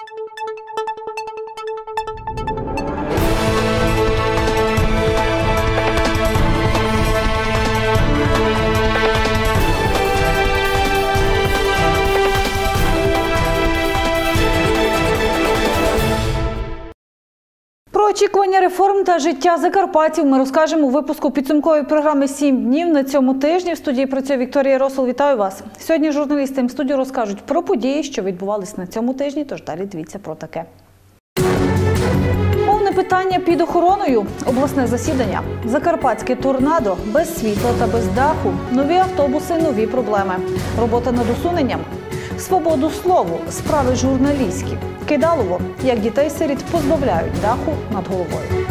Про очікування реформ та життя закарпатців ми розкажемо у випуску підсумкової програми «7 днів» на цьому тижні. В студії працює Вікторія Росол. Вітаю вас. Сьогодні журналісти М-студіо розкажуть про події, що відбувались на цьому тижні, тож далі дивіться про таке. Мовне питання під охороною. Обласне засідання. Закарпатське торнадо. Без світла та без даху. Нові автобуси, нові проблеми. Робота над усуненням. Свободу слову. Справи журналістські. Кидалово. Як дітей-сиріт позбавляють даху над головою.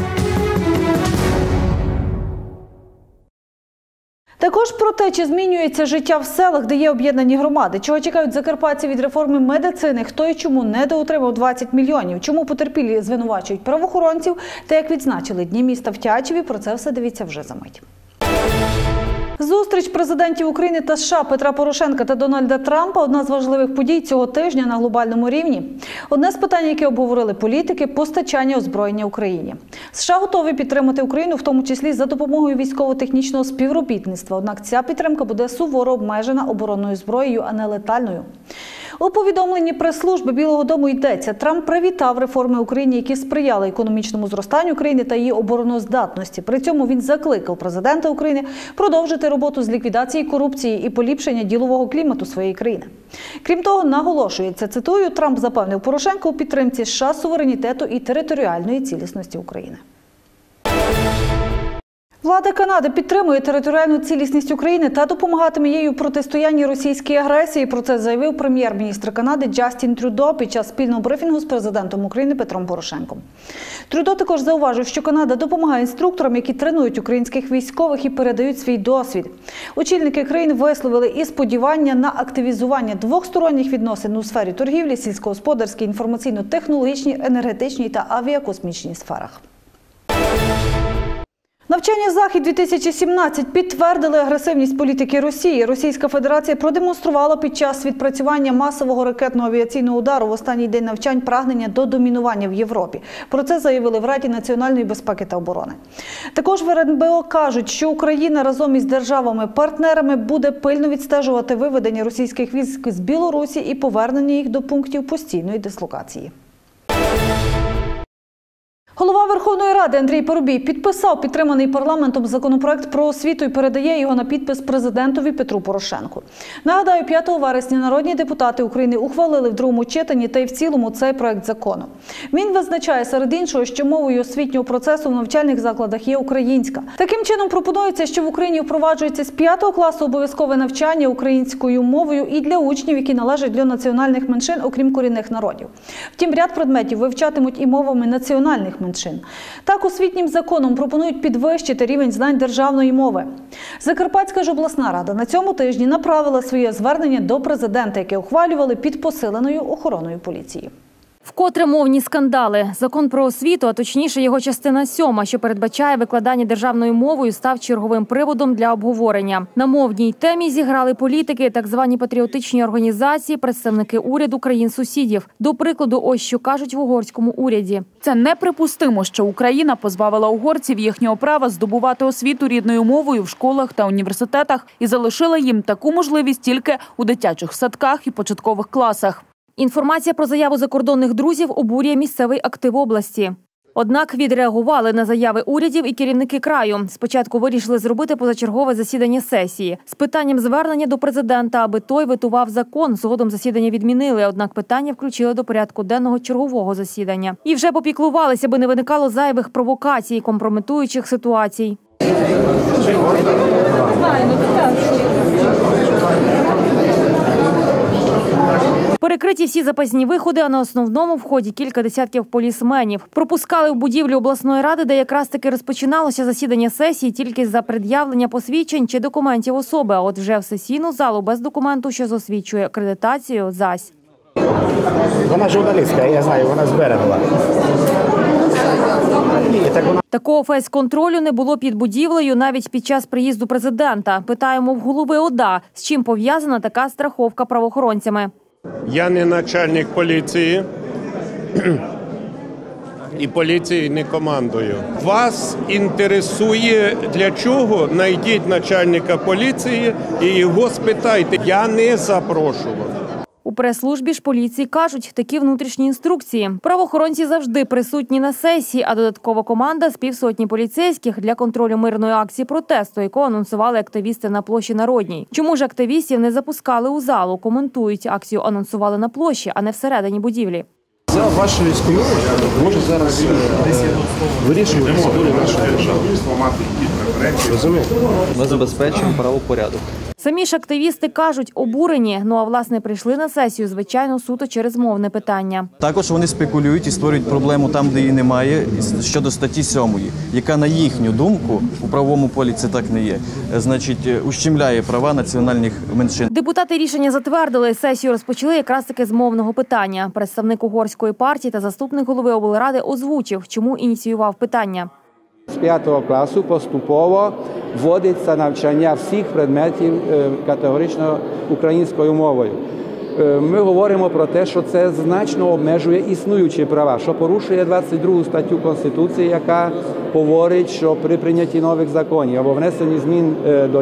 Також про те, чи змінюється життя в селах, де є об'єднані громади, чого чекають закарпатці від реформи медицини, хто і чому недоотримав 20 мільйонів, чому потерпілі звинувачують правоохоронців та як відзначили Дні міста в Тячеві, про це все дивіться вже за мить. Зустріч президентів України та США Петра Порошенка та Дональда Трампа – одна з важливих подій цього тижня на глобальному рівні. Одне з питань, яке обговорили політики – постачання озброєння Україні. США готові підтримати Україну, в тому числі за допомогою військово-технічного співробітництва. Однак ця підтримка буде суворо обмежена оборонною зброєю, а не летальною. У повідомленні прес-служби Білого дому йдеться, Трамп привітав реформи в Україні, які сприяли економічному зростанню країни та її обороноздатності. При цьому він закликав президента України продовжити роботу з ліквідації корупції і поліпшення ділового клімату своєї країни. Крім того, наголошується, цитую, Трамп запевнив Порошенка у підтримці США суверенітету і територіальної цілісності України. Влада Канади підтримує територіальну цілісність України та допомагатиме їй у протистоянні російській агресії. Про це заявив прем'єр-міністр Канади Джастін Трюдо під час спільного брифінгу з президентом України Петром Порошенком. Трюдо також зауважив, що Канада допомагає інструкторам, які тренують українських військових і передають свій досвід. Очільники країн висловили і сподівання на активізування двосторонніх відносин у сфері торгівлі, сільськогосподарській, інформаційно-технологічній, енергетичній та авіакосмічній сферах. Навчання «Захід-2017» підтвердили агресивність політики Росії. Російська Федерація продемонструвала під час відпрацювання масового ракетного авіаційного удару в останній день навчань прагнення до домінування в Європі. Про це заявили в Раді національної безпеки та оборони. Також в РНБО кажуть, що Україна разом із державами-партнерами буде пильно відстежувати виведення російських військ з Білорусі і повернення їх до пунктів постійної дислокації. Голова Верховної Ради Андрій Парубій підписав підтриманий парламентом законопроект про освіту і передає його на підпис президентові Петру Порошенку. Нагадаю, 5 вересня народні депутати України ухвалили в другому читанні та й в цілому цей проект закону. Він визначає серед іншого, що мовою освітнього процесу в навчальних закладах є українська. Таким чином пропонується, що в Україні впроваджується з 5 класу обов'язкове навчання українською мовою і для учнів, які належать до національних меншин, окрім корінних народів. Втім, ряд предметів вивчатимуть і мовами національних меншин. Так, освітнім законом пропонують підвищити рівень знань державної мови. Закарпатська ж обласна рада на цьому тижні направила своє звернення до президента, яке ухвалювали під посиленою охороною поліції. Вкотре мовні скандали. Закон про освіту, а точніше його частина 7, що передбачає викладання державною мовою, став черговим приводом для обговорення. На мовній темі зіграли політики, так звані патріотичні організації, представники уряду країн-сусідів. До прикладу, ось що кажуть в угорському уряді. Це неприпустимо, що Україна позбавила угорців їхнього права здобувати освіту рідною мовою в школах та університетах і залишила їм таку можливість тільки у дитячих садках і початкових класах. Інформація про заяву закордонних друзів обурює місцевий актив області. Однак відреагували на заяви урядів і керівники краю. Спочатку вирішили зробити позачергове засідання сесії з питанням звернення до президента, аби той ветував закон. Згодом засідання відмінили, однак питання включили до порядку денного чергового засідання. І вже попіклувалися, аби не виникало зайвих провокацій і компрометуючих ситуацій. Перекриті всі запасні виходи, а на основному вході кілька десятків полісменів. Пропускали в будівлю обласної ради, де якраз таки розпочиналося засідання сесії тільки за пред'явлення посвідчень чи документів особи, а от вже в сесійну залу без документу, що засвідчує акредитацію, зась. Вона журналістка, я знаю, вона зберегла. Такого фейс-контролю не було під будівлею навіть під час приїзду президента. Питаємо в голови ОДА, з чим пов'язана така страховка правоохоронцями. Я не начальник поліції, і поліції не командую. Вас інтересує для чого? Найдіть начальника поліції і його спитайте. Я не запрошував. У прес-службі ж поліції кажуть, такі внутрішні інструкції. Правоохоронці завжди присутні на сесії, а додаткова команда з півсотні поліцейських для контролю мирної акції протесту, яку анонсували активісти на площі Народній. Чому ж активістів не запускали у залу? Коментують, акцію анонсували на площі, а не всередині будівлі. За вашою спиною може зараз вирішувати долю нашої держави. Розумієте? Ми забезпечуємо правопорядок. Самі ж активісти кажуть, обурені, а власне прийшли на сесію, звичайно, суто через мовне питання. Також вони спекулюють і створюють проблему там, де її немає, щодо статті 7, яка, на їхню думку, у правовому полі це так не є, значить, ущемляє права національних меншин. Депутати рішення затвердили. Сесію розпочали якраз таки з мовного питання. Представник угорської партії та заступник голови облради озвучив, чому ініціював питання. З 5 класу поступово вводиться навчання всіх предметів категорично українською мовою. Ми говоримо про те, що це значно обмежує існуючі права, що порушує 22 статтю Конституції, яка говорить, що при прийнятті нових законів або внесенні змін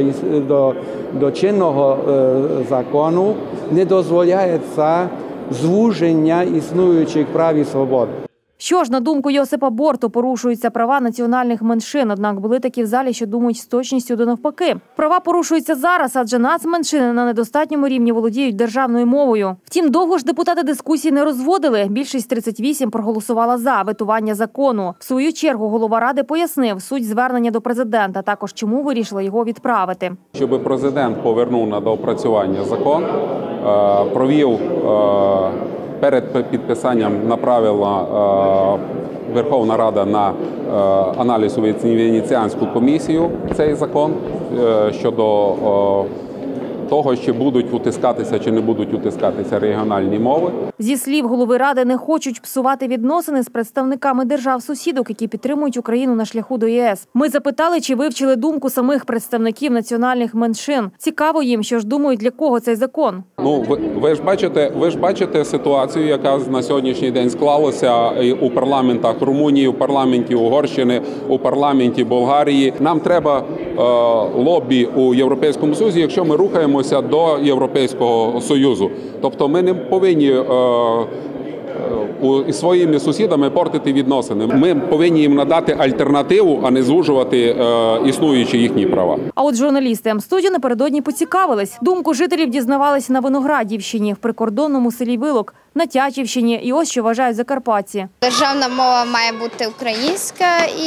до чинного закону не дозволяється звуження існуючих прав і свобод. Що ж, на думку Йосипа Борту, порушуються права національних меншин, однак були такі в залі, що думають з точністю до навпаки. Права порушуються зараз, адже нацменшини на недостатньому рівні володіють державною мовою. Втім, довго ж депутати дискусії не розводили. Більшість 38 проголосувала за ветування закону. В свою чергу голова Ради пояснив суть звернення до президента, також чому вирішили його відправити. Щоб президент повернув на доопрацювання закон, провів перед підписанням направила Верховна Рада на аналіз у Венеціанську комісію цей закон щодо того, чи будуть утискатися, чи не будуть утискатися регіональні мови. Зі слів голови Ради, не хочуть псувати відносини з представниками держав-сусідок, які підтримують Україну на шляху до ЄС. Ми запитали, чи вивчили думку самих представників національних меншин. Цікаво їм, що ж думають, для кого цей закон. Ви ж бачите ситуацію, яка на сьогоднішній день склалася у парламентах Румунії, у парламенті Угорщини, у парламенті Болгарії. Нам треба лобі у Європейському Союзі, якщо ми рухаємося до Європейського Союзу. Тобто ми не повинні із своїми сусідами портити відносини. Ми повинні їм надати альтернативу, а не звужувати існуючі їхні права. А от журналісти М-студіо напередодні поцікавились. Думку жителів дізнавались на Виноградівщині, в прикордонному селі Вилок, на Тячівщині. І ось що вважають закарпатці. Державна мова має бути українська,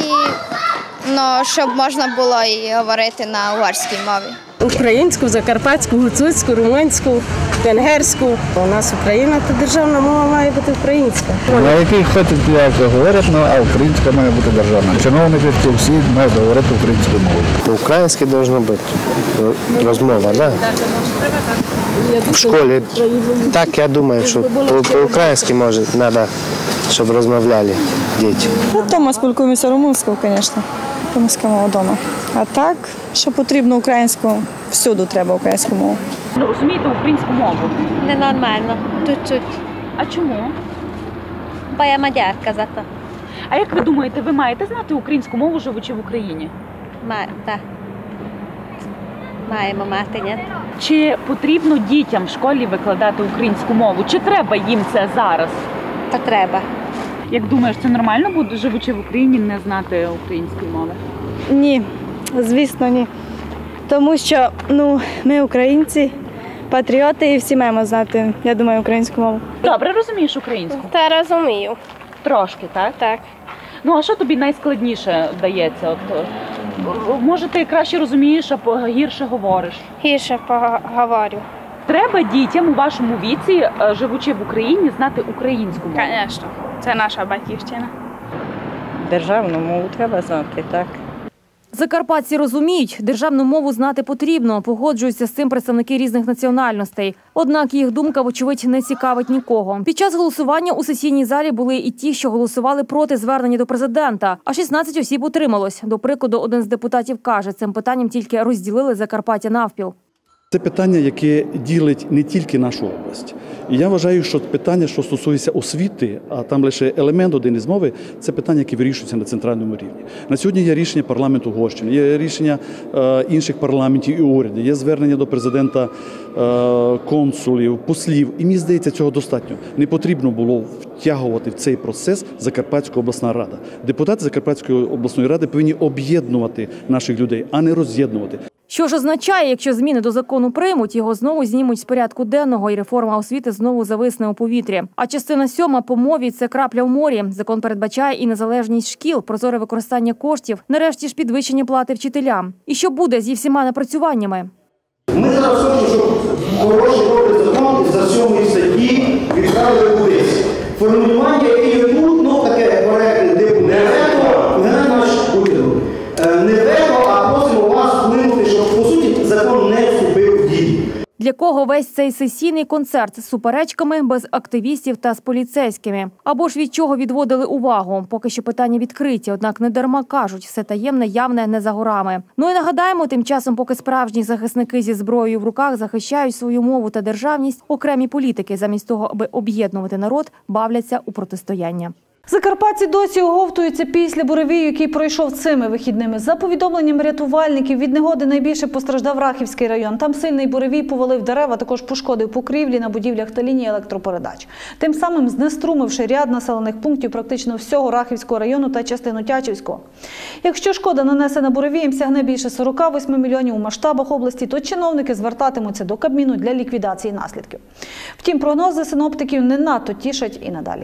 щоб можна було і говорити на угорській мові. Українську, закарпатську, гуцульську, румунську, венгерську. У нас Україна, то державна мова має бути українська. На якій хочуть як говорять, а українська має бути державна. Чиновники всі мають говорити українською мовою. Українське має бути розмова, так? В школі. Так, я думаю, що по-українськи може треба, щоб розмовляли діти. Вдома спілкуємося румунською, звісно. Румунська мова вдома. А так, що потрібно українську, всюди треба українську мову. Розумієте українську мову? Ненормально, чуть-чуть. А чому? Бо я мадярка зато. А як ви думаєте, ви маєте знати українську мову, живучи в Україні? Так. Маємо мати, ні? Чи потрібно дітям в школі викладати українську мову? Чи треба їм це зараз? То треба. Як думаєш, це нормально буде, живучи в Україні, не знати української мови? Ні, звісно, ні. Тому що ми українці, патріоти і всі маємо знати, я думаю, українську мову. Добре, розумієш українську? Та розумію. Трошки, так? Так. А що тобі найскладніше дається? Може, ти краще розумієш, а гірше говориш? Гірше поговорю. Треба дітям у вашому віці, живучи в Україні, знати українську мову? Звісно. Це наша батьківщина. Державну мову треба знати, так. Закарпатці розуміють, державну мову знати потрібно, погоджуються з цим представники різних національностей. Однак їх думка, вочевидь, не цікавить нікого. Під час голосування у сесійній залі були і ті, що голосували проти звернення до президента, а 16 осіб утрималось. До прикладу, один з депутатів каже, цим питанням тільки розділили Закарпаття навпіл. Це питання, яке ділить не тільки нашу область. І я вважаю, що питання, що стосується освіти, а там лише елемент один із мови, це питання, які вирішуються на центральному рівні. На сьогодні є рішення парламенту Угорщини, є рішення інших парламентів і урядів, є звернення до президента, консулів, послів. І мені здається, цього достатньо. Не потрібно було втягувати в цей процес Закарпатська обласна рада. Депутати Закарпатської обласної ради повинні об'єднувати наших людей, а не роз'єднувати. Що ж означає, якщо зміни до закону приймуть, його знову знімуть з порядку денного і реформа освіти знову зависне у повітрі. А частина 7 по мові – це крапля в морі. Закон передбачає і незалежність шкіл, прозоре використання коштів, нарешті ж підвищення плати вчителям. І що буде зі всіма напрацюваннями? Ми зараз хочемо, щоб хороший добрий закон за 7 статті відправили кудись. Формулювання, яке тут, таке коректне, типу не вето, не наш уряду. Не вето, а просимо вас вплинути, щоб, по суті, закон не вступив в дію. Для кого весь цей сесійний концерт з суперечками, без активістів та з поліцейськими? Або ж від чого відводили увагу? Поки що питання відкриті, однак не дарма кажуть, все таємне, явне не за горами. Ну і нагадаємо, тим часом, поки справжні захисники зі зброєю в руках захищають свою мову та державність, окремі політики, замість того, аби об'єднувати народ, бавляться у протистояння. Закарпатці досі оговтуються після буревію, який пройшов цими вихідними. За повідомленням рятувальників, від негоди найбільше постраждав Рахівський район. Там сильний буревій повалив дерева, також пошкодив покрівлі на будівлях та лінії електропередач. Тим самим знеструмивши ряд населених пунктів практично всього Рахівського району та частину Тячівського. Якщо шкода, нанесена буревієм, сягне більше 48 мільйонів у масштабах області, то чиновники звертатимуться до Кабміну для ліквідації наслідків. Втім, прогнози синоптиків не надто тішать і надалі.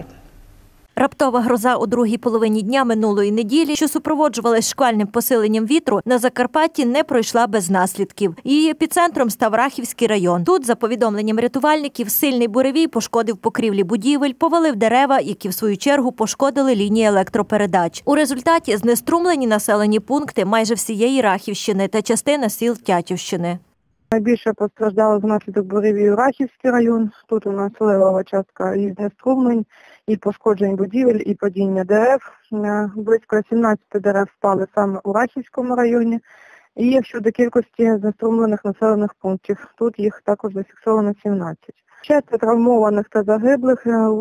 Раптова гроза у другій половині дня минулої неділі, що супроводжувалась шквальним посиленням вітру, на Закарпатті не пройшла без наслідків. Її епіцентром став Рахівський район. Тут, за повідомленням рятувальників, сильний буревій пошкодив покрівлі будівель, повалив дерева, які в свою чергу пошкодили лінії електропередач. У результаті знеструмлені населені пункти майже всієї Рахівщини та частина сіл Тячівщини. Найбільше постраждало внаслідок буревію Рахівський район. Тут у нас левова частка і знеструмлень, і пошкоджень будівель, і падіння дерев. Близько 17 дерев впали саме у Рахівському районі. І щодо кількості знеструмлених населених пунктів, тут їх також зафіксовано 17. Ще травмованих та загиблих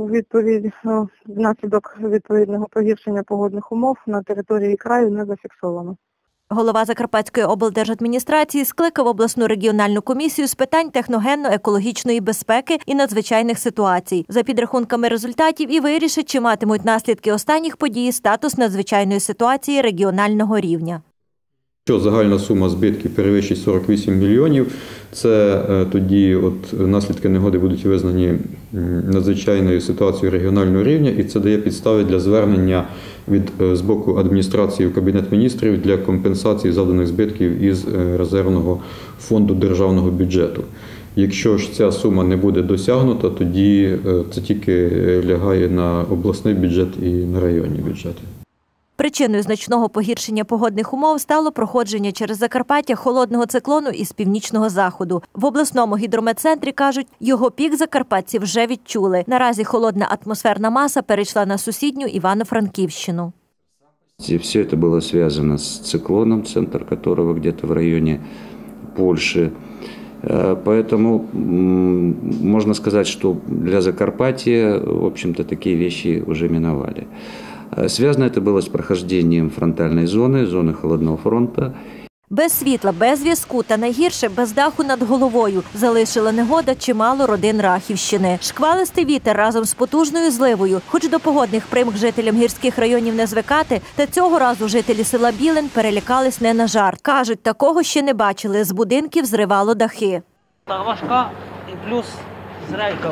внаслідок відповідного погіршення погодних умов на території краю не зафіксовано. Голова Закарпатської облдержадміністрації скликав обласну регіональну комісію з питань техногенно-екологічної безпеки і надзвичайних ситуацій. За підрахунками результатів і вирішить, чи матимуть наслідки останніх подій статус надзвичайної ситуації регіонального рівня. Якщо загальна сума збитків перевищить 48 мільйонів, це тоді наслідки негоди будуть визнані надзвичайною ситуацією регіонального рівня, і це дає підстави для звернення з боку адміністрації в Кабінет міністрів для компенсації завданих збитків із резервного фонду державного бюджету. Якщо ж ця сума не буде досягнута, тоді це тільки лягає на обласний бюджет і на районні бюджети. Причиною значного погіршення погодних умов стало проходження через Закарпаття холодного циклону із північного заходу. В обласному гідрометцентрі кажуть, його пік закарпатці вже відчули. Наразі холодна атмосферна маса перейшла на сусідню Івано-Франківщину. Все это было связано с циклоном, центр которого где-то в районе Польши. Поэтому можно сказать, что для Закарпатья, в общем-то, такие вещи уже миновали. Связано это было с прохождением фронтальной зоны холодного фронта. Без світла, без зв'язку та найгірше без даху над головою залишила негода чимало родин Рахівщини. Шквалистий вітер разом з потужною зливою, хоч до погодних примх жителям гірських районів не звикати, та цього разу жителі села Білин перелякались не на жарт. Кажуть, такого ще не бачили, з будинків зривало дахи. Та важка і плюс зрейка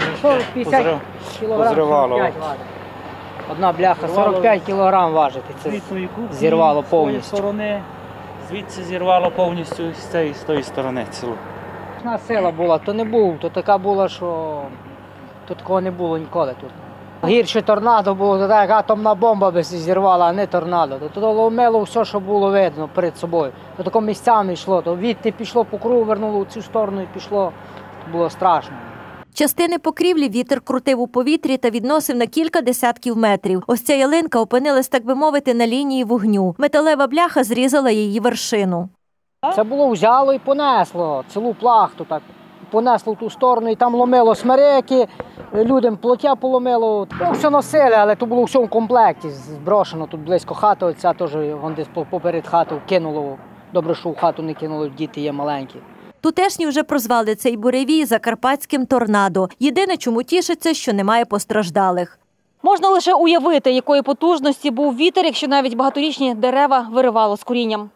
позривало. Одна бляха 45 кг важить, це зірвало повністю. Звідси зірвало повністю з тої сторони цілу. Одна сила була, то не був, то така була, що тут такого не було ніколи тут. Гірше торнадо було, то так атомна бомба би зірвала, а не торнадо. То ломило все, що було видно перед собою. То тако місцями йшло, то відти пішло по кругу, вернуло в цю сторону і пішло. То було страшно. Частини покрівлі вітер крутив у повітрі та відносив на кілька десятків метрів. Ось ця ялинка опинилась, так би мовити, на лінії вогню. Металева бляха зрізала її вершину. Це було взяло і понесло цілу плахту, так понесло в ту сторону, і там ломило смереки, людям плоття поломило. Все носили, але то було все в комплекті, зброшено тут близько хати, оця теж вон десь поперед хати кинуло. Добре, що в хату не кинуло, діти є маленькі. Тутешні вже прозвали цей буревій закарпатським торнадо. Єдине, чому тішиться, що немає постраждалих. Можна лише уявити, якої потужності був вітер, якщо навіть багаторічні дерева виривало з корінням.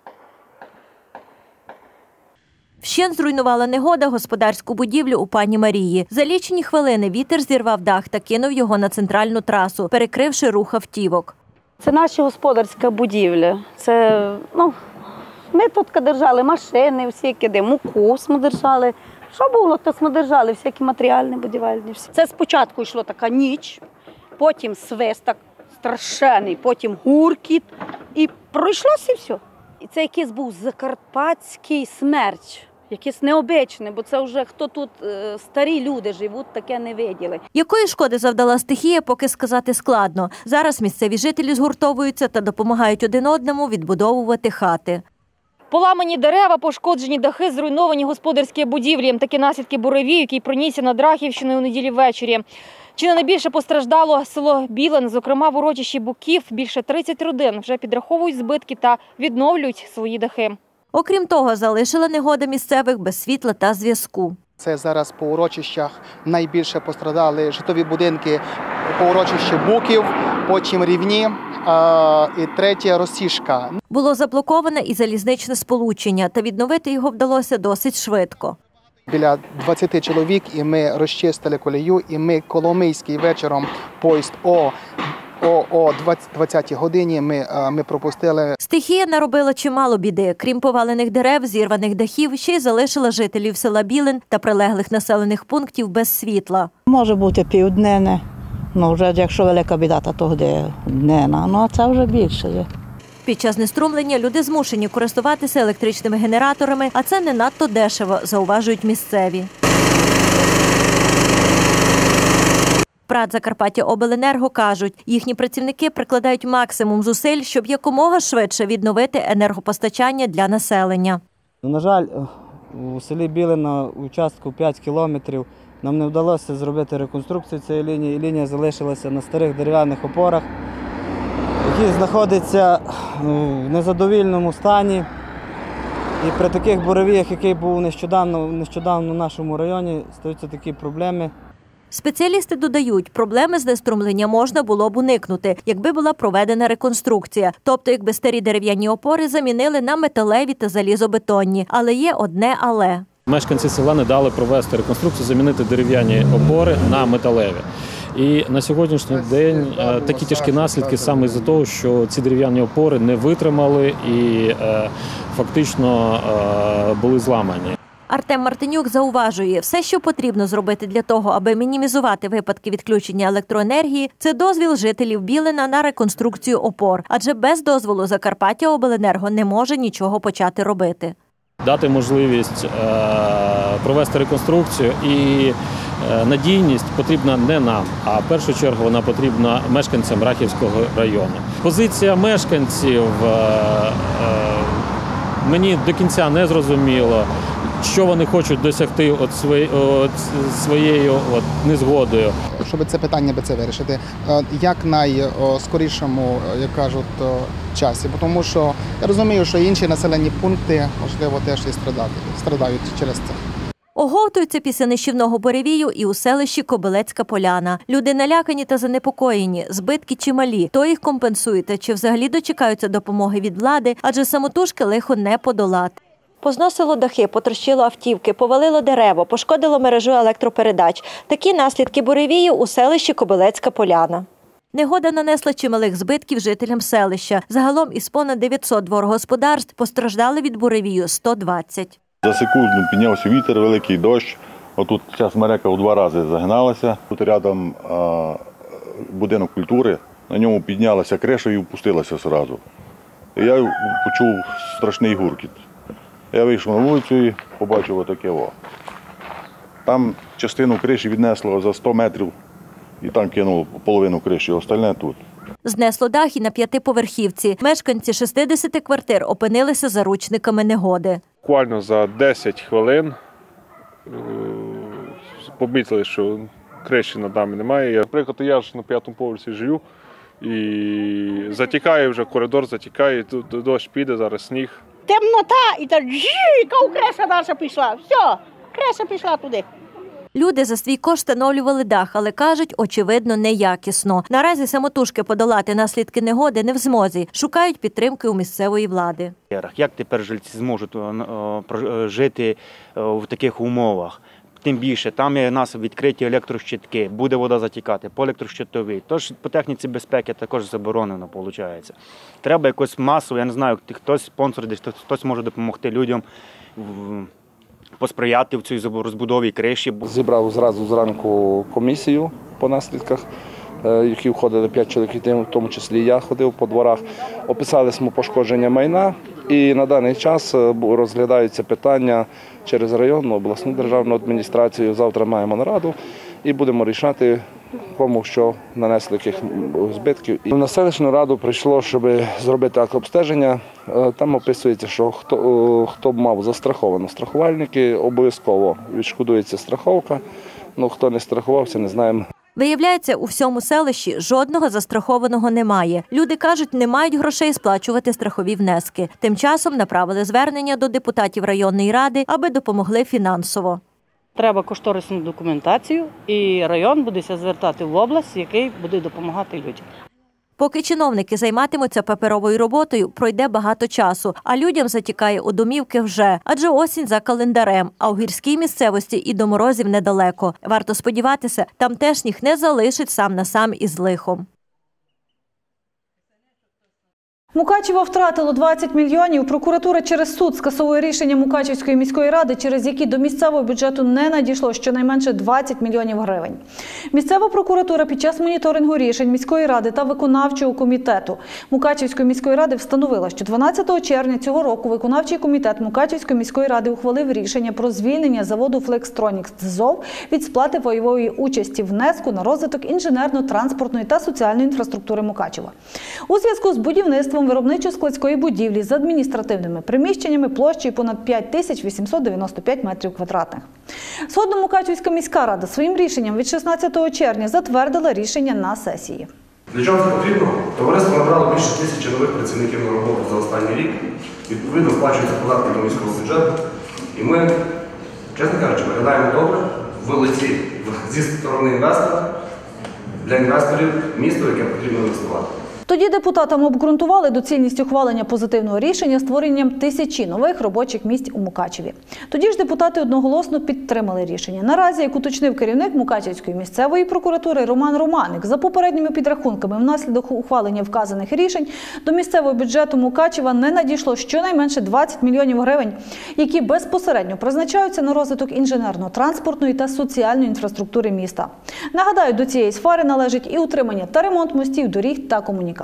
Вщент зруйнувала негода господарську будівлю у пані Марії. За лічені хвилини вітер зірвав дах та кинув його на центральну трасу, перекривши рух автівок. Це наша господарська будівля. Ми тут держали машини, всякі, муку ми держали. Що було, то ми держали, всякі матеріальні, будівельні. Це спочатку йшла така ніч, потім свист так страшенний, потім гуркіт і пройшлося все. І це якийсь був закарпатський смерч, якийсь необичний, бо це вже хто тут старі люди живуть, таке не виділи. Якої шкоди завдала стихія, поки сказати складно. Зараз місцеві жителі згуртовуються та допомагають один одному відбудовувати хати. Поламані дерева, пошкоджені дахи, зруйновані господарські будівлі. Такі наслідки буревію, який пронісся над Рахівщиною у неділі ввечері. Чи не найбільше постраждало село Білин, зокрема в урочищі Буків. Більше 30 родин вже підраховують збитки та відновлюють свої дахи. Окрім того, залишила негода місцевих без світла та зв'язку. Це зараз по урочищах найбільше пострадали житлові будинки по урочищі Буків, потім Рівні і третє Росішка. Було заблоковане і залізничне сполучення, та відновити його вдалося досить швидко. Біля 20 чоловік, і ми розчистили колію, і ми Коломийський вечором поїзд о 20-й годині ми пропустили. Стихія наробила чимало біди. Крім повалених дерев, зірваних дахів, ще й залишила жителів села Білин та прилеглих населених пунктів без світла. Може бути півдневне, вже якщо велика біда, то дневна, а це вже більше є. Під час знеструмлення люди змушені користуватися електричними генераторами, а це не надто дешево, зауважують місцеві. ПРАТ «Закарпаттяобленерго» кажуть, їхні працівники прикладають максимум зусиль, щоб якомога швидше відновити енергопостачання для населення. На жаль, у селі Білин на участку 5 кілометрів нам не вдалося зробити реконструкцію цієї лінії, і лінія залишилася на старих дерев'яних опорах, які знаходяться в незадовільному стані. І при таких буревіях, який був нещодавно в нашому районі, стаються такі проблеми. Спеціалісти додають, проблеми з знеструмлення можна було б уникнути, якби була проведена реконструкція. Тобто, якби старі дерев'яні опори замінили на металеві та залізобетонні. Але є одне «але». Мешканці села не дали провести реконструкцію, замінити дерев'яні опори на металеві. І на сьогоднішній день такі тяжкі наслідки саме із-за того, що ці дерев'яні опори не витримали і фактично були зламані. Артем Мартинюк зауважує, все, що потрібно зробити для того, аби мінімізувати випадки відключення електроенергії, це дозвіл жителів Білина на реконструкцію опор. Адже без дозволу «Закарпаттяобленерго» не може нічого почати робити. Дати можливість провести реконструкцію і надійність потрібна не нам, а в першу чергу вона потрібна мешканцям Рахівського району. Позиція мешканців мені до кінця не зрозуміло, що вони хочуть досягти своєю незгодою. Щоб це питання вирішити як найскорішому, як кажуть, часі. Тому що я розумію, що інші населені пункти, можливо, теж і страдають через це. Оговтуються після нищівного буревію і у селищі Кобилецька Поляна. Люди налякані та занепокоєні, збитки чималі. Хто їх компенсує та чи взагалі дочекаються допомоги від влади, адже самотужки лихо не подолати. Позносило дахи, потрощило автівки, повалило дерева, пошкодило мережу електропередач. Такі наслідки буревію у селищі Кобилецька Поляна. Негода нанесла чималих збитків жителям селища. Загалом із понад 900 дворгосподарств постраждали від буревію 120. За секунду піднявся вітер, великий дощ. Отут ця смерека в 2 рази загналася. Тут рядом будинок культури, на ньому піднялася криша і впустилася одразу. І я почув страшний гуркіт. Я вийшов на вулицю і побачив отаке. Там частину криші віднесло за 100 метрів і там кинуло половину криші, остальне тут. Знесло дах і на 5-поверхівці. Мешканці 60 квартир опинилися заручниками негоди. буквально за 10 хвилин помітили, що криші над нами немає. Наприклад, я ж на 5-му поверсі живу і затікає вже, коридор затікає, дощ піде, зараз сніг. Темнота і так яка креша наша пішла. Все, креша пішла туди. Люди за свій кошт встановлювали дах, але кажуть, очевидно, неякісно. Наразі самотужки подолати наслідки негоди не в змозі. Шукають підтримки у місцевої влади. Як тепер жильці зможуть жити в таких умовах? Тим більше, там є у нас відкриті електрощитки, буде вода затікати по електрощитовій. Тож по техніці безпеки також заборонено, виходить. Треба якось масово, я не знаю, хтось спонсор, хтось може допомогти людям посприяти в цій розбудові криші. Зібрав зразу зранку комісію по наслідках, які входили 5 чоловік, в тому числі я ходив по дворах. Описали ми пошкодження майна і на даний час розглядаються питання через районну, обласну державну адміністрацію. Завтра маємо нараду і будемо рішати, кому що нанесли яких збитків. І на селищну раду прийшло, щоб зробити акт обстеження. Там описується, що хто б мав застраховано страхувальники, обов'язково відшкодується страховка. Хто не страхувався, не знаємо. Виявляється, у всьому селищі жодного застрахованого немає. Люди кажуть, не мають грошей сплачувати страхові внески. Тим часом направили звернення до депутатів районної ради, аби допомогли фінансово. Треба кошторисну документацію, і район буде звертати в область, який буде допомагати людям. Поки чиновники займатимуться паперовою роботою, пройде багато часу, а людям затікає у домівки вже. Адже осінь за календарем, а у гірській місцевості і до морозів недалеко. Варто сподіватися, тамтешніх не залишить сам на сам із лихом. Мукачево втратило 20 мільйонів. Прокуратура через суд скасовує рішення Мукачевської міської ради, через які до місцевого бюджету не надійшло щонайменше 20 мільйонів гривень. Місцева прокуратура під час моніторингу рішень міської ради та виконавчого комітету Мукачевської міської ради встановила, що 12 червня цього року виконавчий комітет Мукачевської міської ради ухвалив рішення про звільнення заводу «Флекстронікс» ЗОВ від сплати пайової участі внеску на розвиток інженерно-транспортної та соціальної інфраструктури Мукачева. У зв'язку з будівництвом виробничо-складської будівлі з адміністративними приміщеннями площею понад 5895 метрів квадратних. Згодом Мукачевська міська рада своїм рішенням від 16 червня затвердила рішення на сесії. Для чого це потрібно? Товариство набрало більше 1000 нових працівників на роботу за останній рік. Відповідно, сплачуються податки до міського бюджету. І ми, чесно кажучи, виглядаємо добре в лиці зі сторони інвестора, для інвесторів місто, яке потрібно інвестувати. Тоді депутатам обґрунтували доцільність ухвалення позитивного рішення створенням 1000 нових робочих місць у Мукачеві. Тоді ж депутати одноголосно підтримали рішення. Наразі, як уточнив керівник Мукачевської місцевої прокуратури Роман Романик, за попередніми підрахунками, внаслідок ухвалення вказаних рішень до місцевого бюджету Мукачева не надійшло щонайменше 20 мільйонів гривень, які безпосередньо призначаються на розвиток інженерно-транспортної та соціальної інфраструктури міста. Нагадаю, до цієї сфери належить і утримання та ремонт мостів, доріг та комунікацій.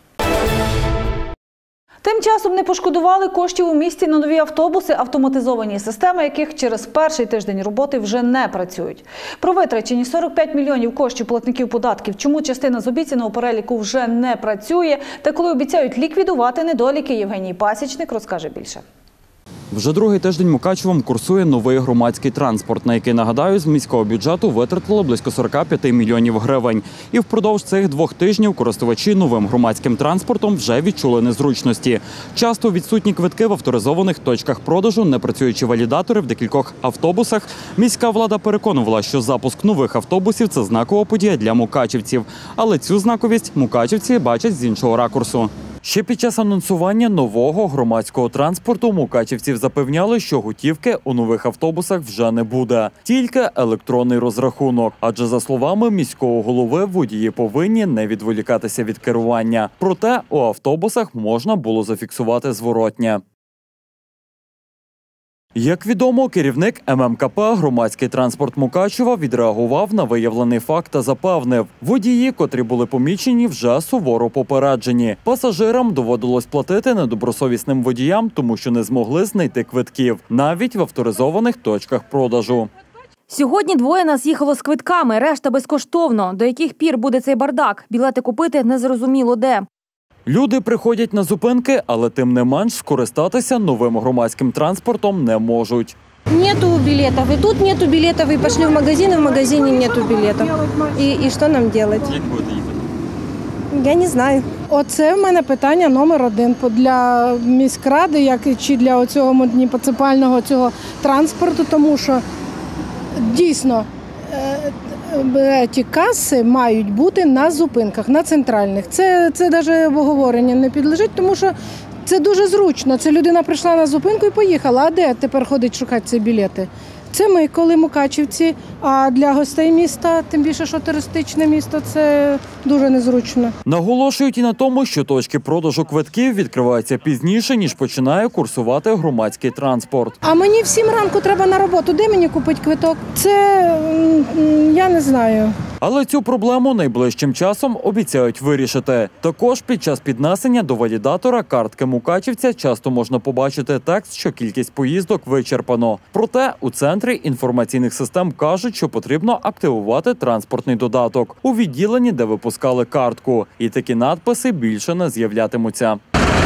Тим часом не пошкодували коштів у місті на нові автобуси, автоматизовані системи яких через перший тиждень роботи вже не працюють. Про витрачені 45 мільйонів коштів платників податків, чому частина з обіцяного переліку вже не працює, та коли обіцяють ліквідувати недоліки, Євгеній Пасічник розкаже більше. Вже другий тиждень Мукачевом курсує новий громадський транспорт, на який, нагадаю, з міського бюджету витратили близько 45 мільйонів гривень. І впродовж цих 2 тижнів користувачі новим громадським транспортом вже відчули незручності. Часто відсутні квитки в авторизованих точках продажу, непрацюючі валідатори в декількох автобусах. Міська влада переконувала, що запуск нових автобусів – це знакова подія для мукачевців. Але цю знаковість мукачевці бачать з іншого ракурсу. Ще під час анонсування нового громадського транспорту мукачевців запевняли, що готівки у нових автобусах вже не буде. Тільки електронний розрахунок. Адже, за словами міського голови, водії повинні не відволікатися від керування. Проте у автобусах можна було зафіксувати зворотнє. Як відомо, керівник ММКП «Громадський транспорт Мукачева» відреагував на виявлений факт та запевнив, водії, котрі були помічені, вже суворо попереджені. Пасажирам доводилось платити недобросовісним водіям, тому що не змогли знайти квитків, навіть в авторизованих точках продажу. Сьогодні 2 нас їхало з квитками, решта безкоштовно. До яких пір буде цей бардак? Білети купити незрозуміло де. Люди приходять на зупинки, але тим не менш скористатися новим громадським транспортом не можуть. Нету билетов, и тут нету билетов, и пошли в магазин, и в магазине нету билетов. И что нам делать? Як будете їхати? Я не знаю. Оце в мене питання номер один для міськради, як чи для цього муніципального цього транспорту, тому що дійсно ті каси мають бути на зупинках, на центральних. Це навіть обговорення не підлежить, тому що це дуже зручно. Це людина прийшла на зупинку і поїхала. А де тепер ходить шукати ці білети? Це ми, коли мукачівці, а для гостей міста, тим більше, що туристичне місто, це дуже незручно. Наголошують і на тому, що точки продажу квитків відкриваються пізніше, ніж починає курсувати громадський транспорт. А мені в 7 ранку треба на роботу. Де мені купити квиток? Це я не знаю. Але цю проблему найближчим часом обіцяють вирішити. Також під час піднесення до валідатора картки мукачівця часто можна побачити текст, що кількість поїздок вичерпано. Проте у центрі інформаційних систем кажуть, що потрібно активувати транспортний додаток у відділенні, де випускали картку. І такі надписи більше не з'являтимуться.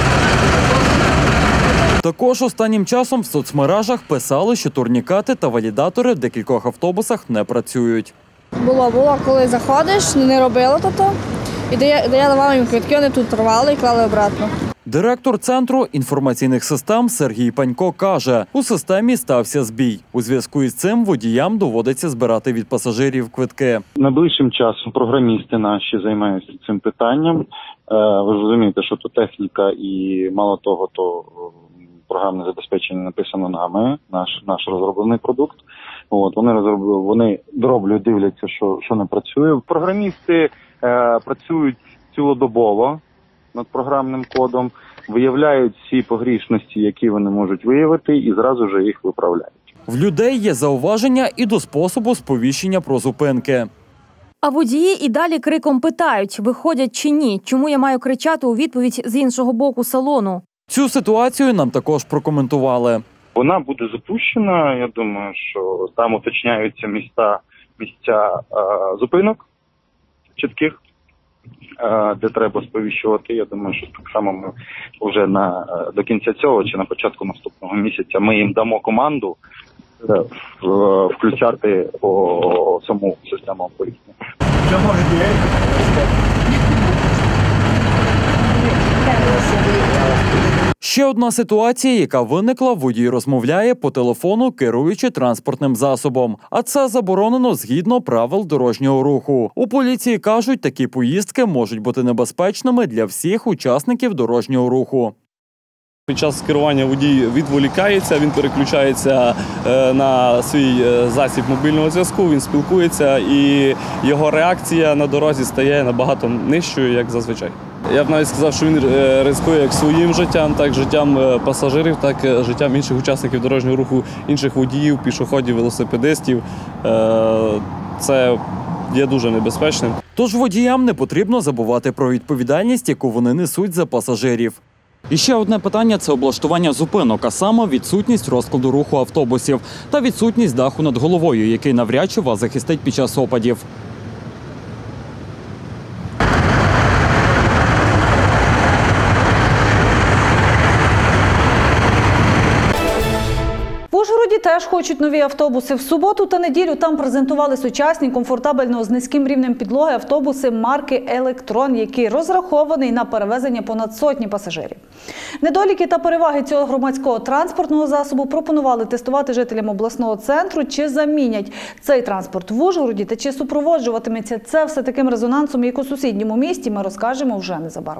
Також останнім часом в соцмережах писали, що турнікети та валідатори в декількох автобусах не працюють. Було, коли заходиш, не робили то, і де я давала їм квитки, вони тут рвали і клали обратно. Директор Центру інформаційних систем Сергій Панько каже, у системі стався збій. У зв'язку із цим водіям доводиться збирати від пасажирів квитки. Найближчим часом програмісти наші займаються цим питанням. Ви ж розумієте, що то техніка і мало того, то програмне забезпечення написано нами, наш розроблений продукт. Вони дроблять, дивляться, що не працює. Програмісти працюють цілодобово над програмним кодом, виявляють всі погрішності, які вони можуть виявити, і зразу ж їх виправляють. В людей є зауваження і до способу сповіщення про зупинки. А водії і далі криком питають, виходять чи ні, чому я маю кричати у відповідь з іншого боку салону. Цю ситуацію нам також прокоментували. Вона буде запущена, я думаю, що там уточняються місця зупинок чітких, де треба сповіщувати. Я думаю, що так само ми вже до кінця цього чи на початку наступного місяця ми їм дамо команду включати по саму систему оповіщення. Ще одна ситуація, яка виникла, водій розмовляє по телефону, керуючи транспортним засобом. А це заборонено згідно правил дорожнього руху. У поліції кажуть, такі поїздки можуть бути небезпечними для всіх учасників дорожнього руху. Під час керування водій відволікається, він переключається на свій засіб мобільного зв'язку, він спілкується і його реакція на дорозі стає набагато нижчою, як зазвичай. Я б навіть сказав, що він ризикує як своїм життям, так і життям пасажирів, так і життям інших учасників дорожнього руху, інших водіїв, пішоходів, велосипедистів. Це є дуже небезпечним. Тож водіям не потрібно забувати про відповідальність, яку вони несуть за пасажирів. І ще одне питання – це облаштування зупинок, а саме відсутність розкладу руху автобусів та відсутність даху над головою, який навряд чи вас захистить під час опадів. В Ужгороді теж хочуть нові автобуси. В суботу та неділю там презентували сучасні, комфортабельно з низьким рівнем підлоги автобуси марки «Електрон», який розрахований на перевезення понад сотні пасажирів. Недоліки та переваги цього громадського транспортного засобу пропонували тестувати жителям обласного центру, чи замінять цей транспорт в Ужгороді та чи супроводжуватиметься це все таким резонансом, як у сусідньому місті, ми розкажемо вже незабаром.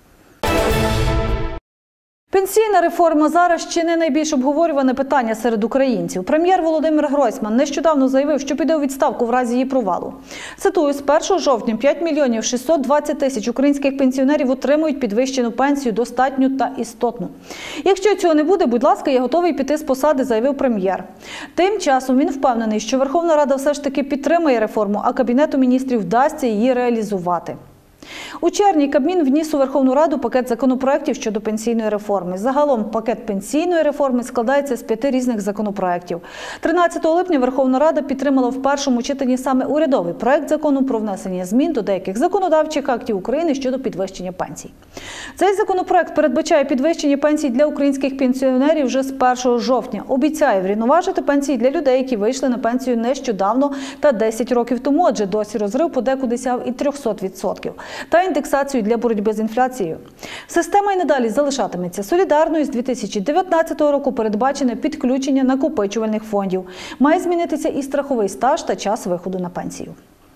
Пенсійна реформа зараз ще не найбільш обговорюване питання серед українців. Прем'єр Володимир Гройсман нещодавно заявив, що піде у відставку в разі її провалу. Цитую, з 1 жовтня 5 мільйонів 620 тисяч українських пенсіонерів отримують підвищену пенсію достатню та істотну. Якщо цього не буде, будь ласка, я готовий піти з посади, заявив прем'єр. Тим часом він впевнений, що Верховна Рада все ж таки підтримає реформу, а Кабінету міністрів вдасться її реалізувати. У червні Кабмін вніс у Верховну Раду пакет законопроєктів щодо пенсійної реформи. Загалом пакет пенсійної реформи складається з 5 різних законопроєктів. 13 липня Верховна Рада підтримала в першому читанні саме урядовий проект закону про внесення змін до деяких законодавчих актів України щодо підвищення пенсій. Цей законопроект передбачає підвищення пенсій для українських пенсіонерів вже з 1 жовтня. Обіцяє врівноважити пенсії для людей, які вийшли на пенсію нещодавно та 10 років тому, адже досі розрив подекуди сяв і 300%. Та індексацію для боротьби з інфляцією. Система й надалі залишатиметься солідарною. З 2019 року передбачене підключення накопичувальних фондів. Має змінитися і страховий стаж та час виходу на пенсію.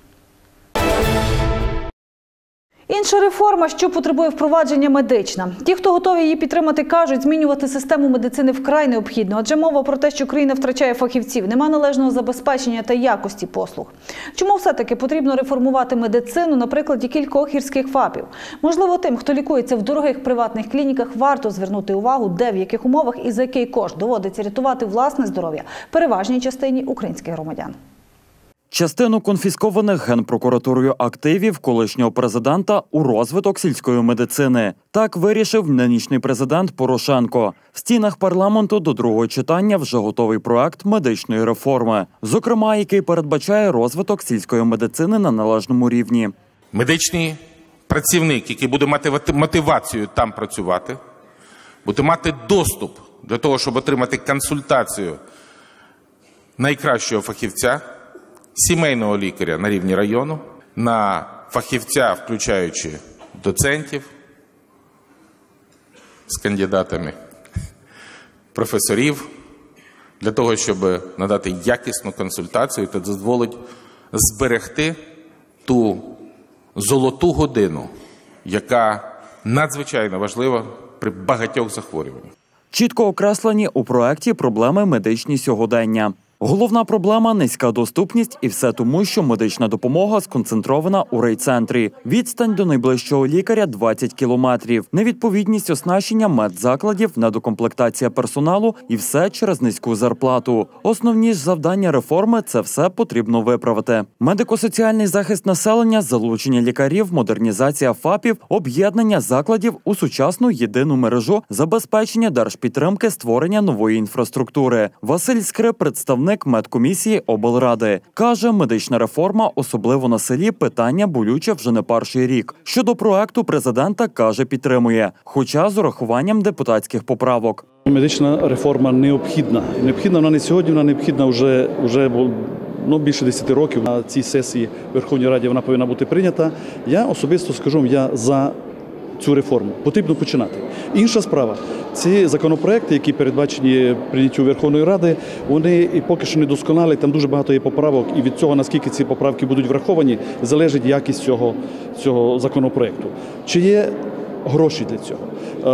Інша реформа, що потребує впровадження, медична. Ті, хто готові її підтримати, кажуть, змінювати систему медицини вкрай необхідно, адже мова про те, що країна втрачає фахівців, нема належного забезпечення та якості послуг. Чому все-таки потрібно реформувати медицину на прикладі кількох гірських ФАПів? Можливо, тим, хто лікується в дорогих приватних клініках, варто звернути увагу, де, в яких умовах і за який кошт доводиться рятувати власне здоров'я переважній частині українських громадян. Частину конфіскованих Генпрокуратурою активів колишнього президента у розвиток сільської медицини. Так вирішив нинішній президент Порошенко. В стінах парламенту до другого читання вже готовий проект медичної реформи, зокрема, який передбачає розвиток сільської медицини на належному рівні. Медичний працівник, який буде мати мотивацію там працювати, буде мати доступ для того, щоб отримати консультацію найкращого фахівця, сімейного лікаря на рівні району, на фахівця, включаючи доцентів з кандидатами, професорів, для того, щоб надати якісну консультацію та дозволить зберегти ту золоту годину, яка надзвичайно важлива при багатьох захворюваннях. Чітко окреслені у проекті проблеми медичні сьогодення. Головна проблема – низька доступність, і все тому, що медична допомога сконцентрована у райцентрі. Відстань до найближчого лікаря – 20 кілометрів. Невідповідність оснащення медзакладів, недокомплектація персоналу і все через низьку зарплату. Основні ж завдання реформи – це все потрібно виправити. Медико-соціальний захист населення, залучення лікарів, модернізація ФАПів, об'єднання закладів у сучасну єдину мережу, забезпечення держпідтримки, створення нової інфраструктури. Василь Скрип, представник медкомісії облради. Каже, медична реформа, особливо на селі, питання болюче вже не перший рік. Щодо проекту президента, каже, підтримує, хоча з урахуванням депутатських поправок. Медична реформа необхідна. Необхідна вона не сьогодні, вона необхідна вже більше 10 років. На цій сесії Верховній Раді вона повинна бути прийнята. Я особисто скажу, я за цю реформу. Потрібно починати. Інша справа. Ці законопроекти, які передбачені прийняттю Верховної Ради, вони поки що не досконалі, там дуже багато є поправок, і від цього, наскільки ці поправки будуть враховані, залежить якість цього законопроекту. Чи є гроші для цього?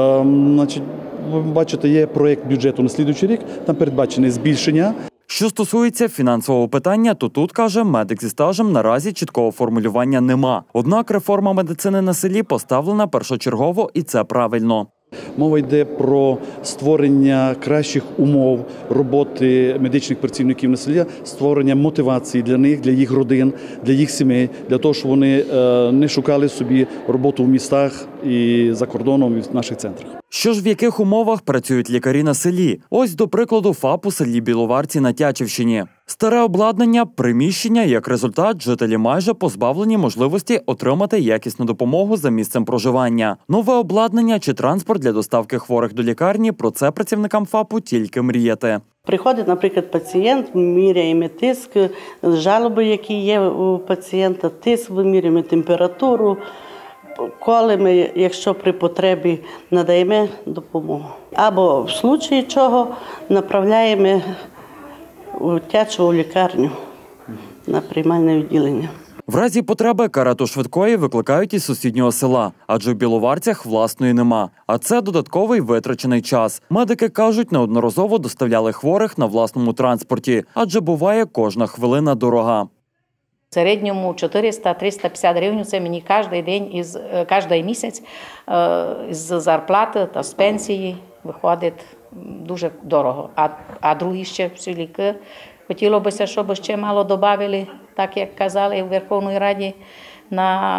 Ви бачите, є проєкт бюджету на слідуючий рік, там передбачене збільшення. Що стосується фінансового питання, то тут, каже, медик зі стажем наразі чіткого формулювання нема. Однак реформа медицини на селі поставлена першочергово, і це правильно. Мова йде про створення кращих умов роботи медичних працівників на селі, створення мотивації для них, для їх родин, для їх сімей, для того, щоб вони не шукали собі роботу в містах і за кордоном, і в наших центрах. Що ж, в яких умовах працюють лікарі на селі? Ось, до прикладу, ФАП у селі Біловарці на Тячівщині. Старе обладнання, приміщення, як результат, жителі майже позбавлені можливості отримати якісну допомогу за місцем проживання. Нове обладнання чи транспорт для доставки хворих до лікарні – про це працівникам ФАПу тільки мріяти. Приходить, наприклад, пацієнт, міряємо тиск, жалоби, які є у пацієнта, тиск, вимірюємо температуру, колемо, якщо при потребі, надаємо допомогу. Або в случаї чого направляємо у Тячеву лікарню на приймальне відділення. В разі потреби карету швидкої викликають із сусіднього села, адже в Біловарцях власної нема. А це додатковий витрачений час. Медики кажуть, неодноразово доставляли хворих на власному транспорті, адже буває кожна хвилина дорога. В середньому 400-350 гривень – це мені кожен день, кожен місяць з зарплати та з пенсії виходить дуже дорого. А другі ще всі ліки. Хотілося б, щоб ще мало додали, так як казали в Верховній Раді, на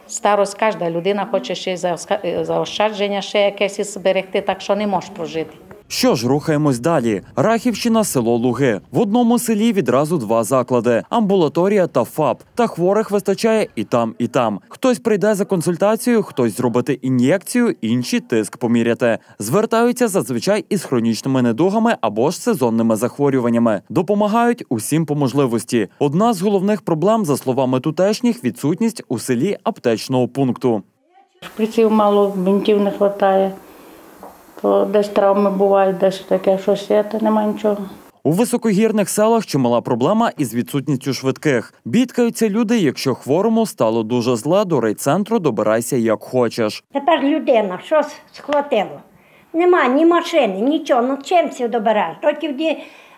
Старость, кожна людина хоче ще заощадження, ще якесь зберегти, так що не може прожити. Що ж, рухаємось далі. Рахівщина, село Луги. В одному селі відразу 2 заклади – амбулаторія та ФАП. Та хворих вистачає і там, і там. Хтось прийде за консультацією, хтось зробити ін'єкцію, інші тиск поміряти. Звертаються зазвичай із хронічними недугами або ж сезонними захворюваннями. Допомагають усім по можливості. Одна з головних проблем, за словами тутешніх, відсутність у селі аптечного пункту. Шприців мало, бинтів не вистачає. То десь травми бувають, десь таке щось є, та немає нічого. У високогірних селах чимала проблема із відсутністю швидких. Бідкаються люди, якщо хворому стало дуже зле, до райцентру добирайся як хочеш. Тепер людина щось схватило. Нема ні машини, нічого, ну чим це добираєш? То тоді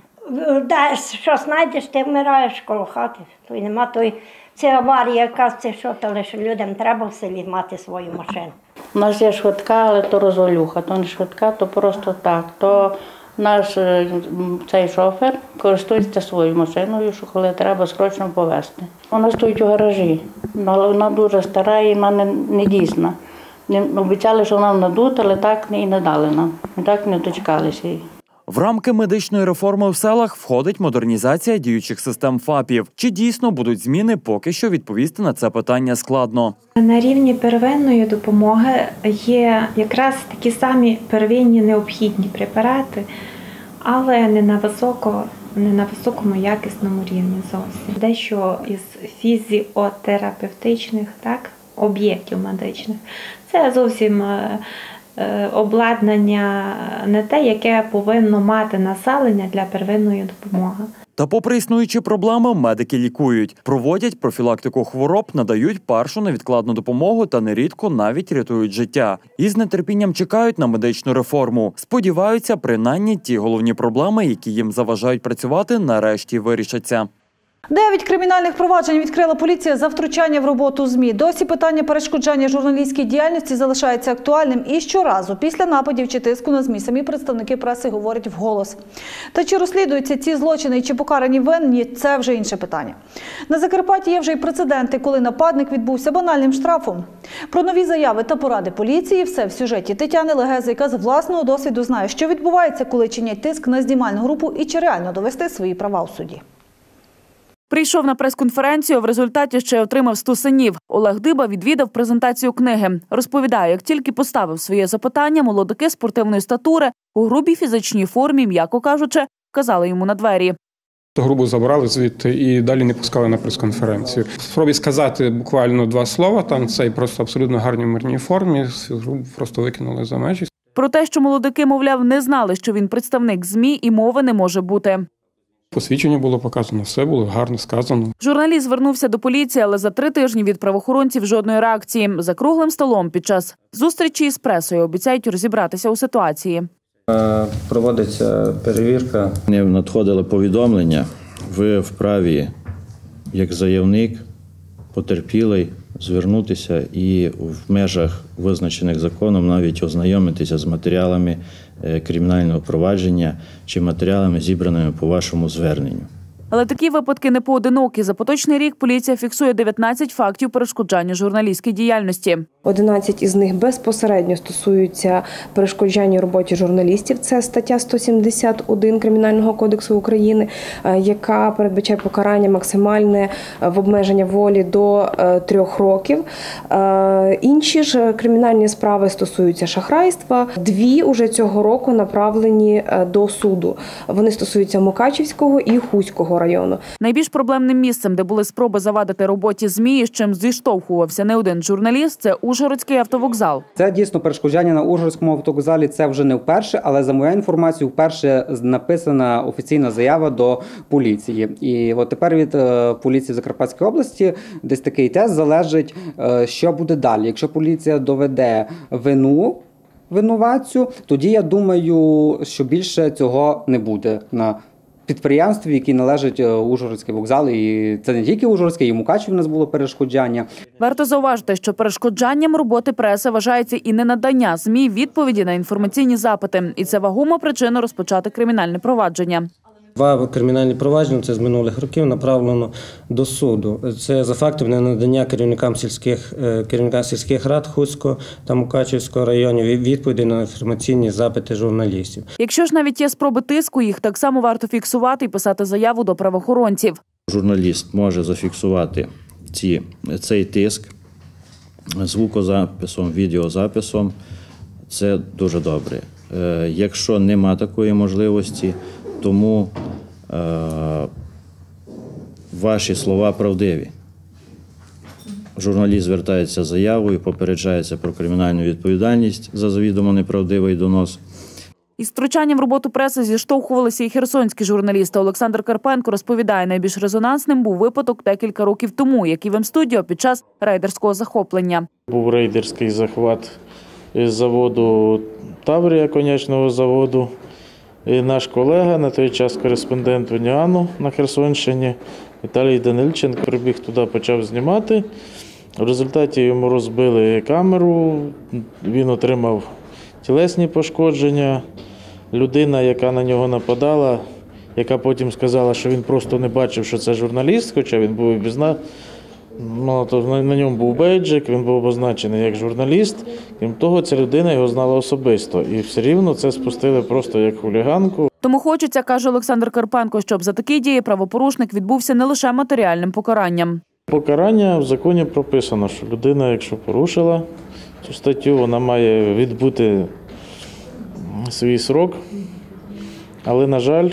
що знайдеш, ти вмираєш коло хати. То й нема, то й це аварія якась, це що, то лише людям треба в селі мати свою машину. У нас є швидка, але то розвалюха, то не швидка, то просто так. То наш цей шофер користується своєю машиною, що коли треба срочно повезти. Вона стоїть у гаражі, але вона дуже стара і вона не дійсна. Обіцяли, що нам надуть, але так і не дали нам. Ми так не дочекалися її. В рамки медичної реформи в селах входить модернізація діючих систем ФАПів. Чи дійсно будуть зміни, поки що відповісти на це питання складно. На рівні первинної допомоги є якраз такі самі первинні необхідні препарати, але не на високому якісному рівні зовсім. Дещо із фізіотерапевтичних об'єктів медичних. Це зовсім обладнання не те, яке повинно мати населення для первинної допомоги. Та попри існуючі проблеми, медики лікують, проводять профілактику хвороб, надають першу невідкладну допомогу та нерідко навіть рятують життя. І з нетерпінням чекають на медичну реформу. Сподіваються, принаймні ті головні проблеми, які їм заважають працювати, нарешті вирішаться. 9 кримінальних проваджень відкрила поліція за втручання в роботу ЗМІ. Досі питання перешкоджання журналістській діяльності залишається актуальним. І щоразу після нападів чи тиску на ЗМІ самі представники преси говорять вголос. Та чи розслідуються ці злочини і чи покарані винні – це вже інше питання. На Закарпатті є вже й прецеденти, коли нападник відбувся банальним штрафом. Про нові заяви та поради поліції – все в сюжеті Тетяни Легези, яка з власного досвіду знає, що відбувається, коли чинять тиск на знімальну групу і чи реально довести свої права у суді. Прийшов на прес-конференцію, в результаті ще й отримав стусанів. Олег Диба відвідав презентацію книги. Розповідає, як тільки поставив своє запитання, молодики спортивної статури у грубій фізичній формі, м'яко кажучи, вказали йому на двері. Грубо забрали звідти і далі не пускали на прес-конференцію. Спробуй сказати буквально 2 слова, там цей просто абсолютно гарній мирній формі, грубо просто викинули за межі. Про те, що молодики, мовляв, не знали, що він представник ЗМІ, і мови не може бути. Посвідчення було показано, все було гарно сказано. Журналіст звернувся до поліції, але за 3 тижні від правоохоронців жодної реакції. За круглим столом під час зустрічі із пресою обіцяють розібратися у ситуації. Проводиться перевірка. Не надходили повідомлення, ви вправі, як заявник, потерпілий, звернутися і в межах визначених законом навіть ознайомитися з матеріалами кримінального провадження чи матеріалами, зібраними по вашому зверненню. Але такі випадки не поодинокі. За поточний рік поліція фіксує 19 фактів перешкоджання журналістській діяльності. 11 із них безпосередньо стосуються перешкоджання роботі журналістів. Це стаття 171 Кримінального кодексу України, яка передбачає покарання максимальне в обмеження волі до 3 років. Інші ж кримінальні справи стосуються шахрайства. 2 уже цього року направлені до суду. Вони стосуються Мукачівського і Хуського району. Найбільш проблемним місцем, де були спроби завадити роботі ЗМІ, з чим зіштовхувався не один журналіст, це Ужгородський автовокзал. Це дійсно перешкоджання на Ужгородському автовокзалі, це вже не вперше, але за моєю інформацією, вперше написана офіційна заява до поліції. І от тепер від поліції Закарпатської області десь такий тест залежить, що буде далі. Якщо поліція доведе вину винуватцю, тоді я думаю, що більше цього не буде на підприємстві, які належать Ужгородський вокзал. І це не тільки Ужгородський, і в Мукачеві в нас було перешкоджання. Варто зауважити, що перешкоджанням роботи преси вважається і ненадання ЗМІ відповіді на інформаційні запити. І це вагома причина розпочати кримінальне провадження. 2 кримінальні провадження, це з минулих років, направлено до суду. Це за фактом ненадання керівникам сільських рад Хуцького та Мукачівського районів відповідей на інформаційні запити журналістів. Якщо ж навіть є спроби тиску, їх так само варто фіксувати і писати заяву до правоохоронців. Журналіст може зафіксувати цей тиск звукозаписом, відеозаписом. Це дуже добре. Якщо нема такої можливості, тому ваші слова правдиві. Журналіст звертається з заявою, попереджається про кримінальну відповідальність за завідомо неправдивий донос. Із втручанням в роботу преси зіштовхувалися і херсонські журналісти. Олександр Карпенко розповідає, найбільш резонансним був випадок декілька років тому, як і в М-студіо під час рейдерського захоплення. Був рейдерський захват із заводу Таврія, конячного заводу. І наш колега, на той час кореспондент Уніану на Херсонщині, Віталій Данильченко, прибіг туди, почав знімати. В результаті йому розбили камеру, він отримав тілесні пошкодження. Людина, яка на нього нападала, яка потім сказала, що він просто не бачив, що це журналіст, хоча він був на ньому був бейджик, він був обозначений як журналіст. Крім того, ця людина його знала особисто. І все рівно це спустили просто як хуліганку. Тому хочеться, каже Олександр Карпенко, щоб за такі дії правопорушник відбувся не лише матеріальним покаранням. Покарання в законі прописано, що людина, якщо порушила цю статтю, вона має відбути свій срок. Але, на жаль,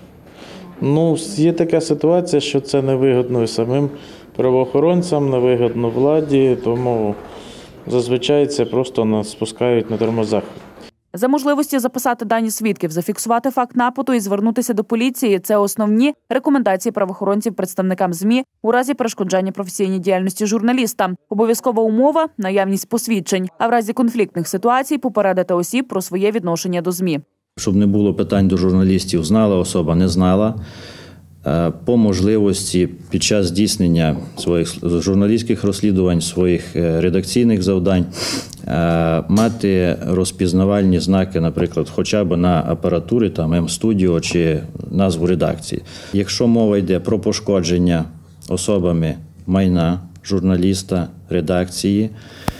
є така ситуація, що це невигідно і самим правоохоронцям, невигідно владі, тому зазвичай це просто спускають на тормозах. За можливості записати дані свідків, зафіксувати факт нападу і звернутися до поліції – це основні рекомендації правоохоронців представникам ЗМІ у разі перешкоджання професійній діяльності журналіста. Обов'язкова умова – наявність посвідчень, а в разі конфліктних ситуацій попередити осіб про своє відношення до ЗМІ. Щоб не було питань до журналістів, знала особа, не знала. По можливості під час здійснення своїх журналістських розслідувань, своїх редакційних завдань мати розпізнавальні знаки, наприклад, хоча б на апаратурі, там М-студіо чи назву редакції. Якщо мова йде про пошкодження особами майна журналіста, редакції,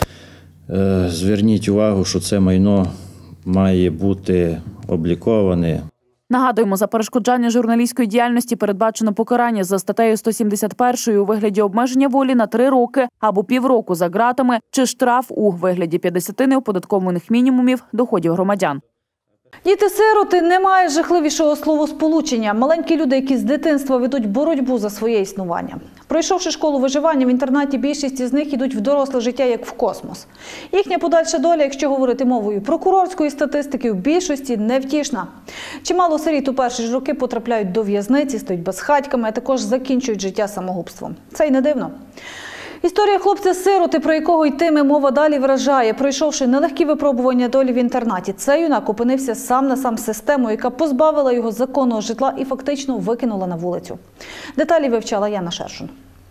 зверніть увагу, що це майно має бути обліковане. Нагадуємо, за перешкоджання журналістської діяльності передбачено покарання за статтею 171 у вигляді обмеження волі на 3 роки або півроку за ґратами чи штраф у вигляді 50 неоподаткованих мінімумів доходів громадян. Діти-сироти не мають жахливішого словосполучення. Маленькі люди, які з дитинства ведуть боротьбу за своє існування. Пройшовши школу виживання в інтернаті, більшість із них йдуть в доросле життя як в космос. Їхня подальша доля, якщо говорити мовою прокурорської статистики, в більшості невтішна. Чимало сиріт у перші ж роки потрапляють до в'язниці, стають безхатьками, а також закінчують життя самогубством. Це й не дивно. Історія хлопця-сироти, про якого йтиме мова далі, вражає. Пройшовши нелегкі випробування долі в інтернаті, цей юнак опинився сам на сам з системою, яка позбавила його законного житла і фактично викинула на вулицю. Деталі вивчала Яна Шершун.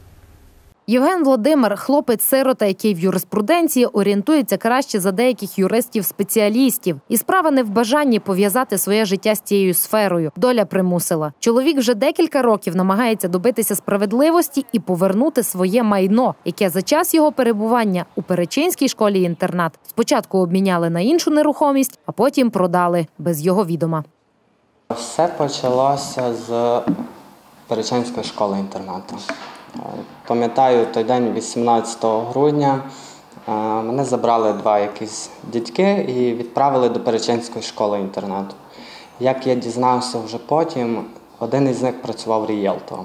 Євген Володимир – хлопець-сирота, який в юриспруденції орієнтується краще за деяких юристів-спеціалістів. І справа не в бажанні пов'язати своє життя з цією сферою. Доля примусила. Чоловік вже декілька років намагається добитися справедливості і повернути своє майно, яке за час його перебування у Перечинській школі-інтернат спочатку обміняли на іншу нерухомість, а потім продали без його відома. Все почалося з Перечинської школи-інтернату. Пам'ятаю, той день, 18 грудня, мене забрали 2 якісь дядьки і відправили до Перечинської школи-інтернату. Як я дізнався вже потім, один із них працював рієлтором.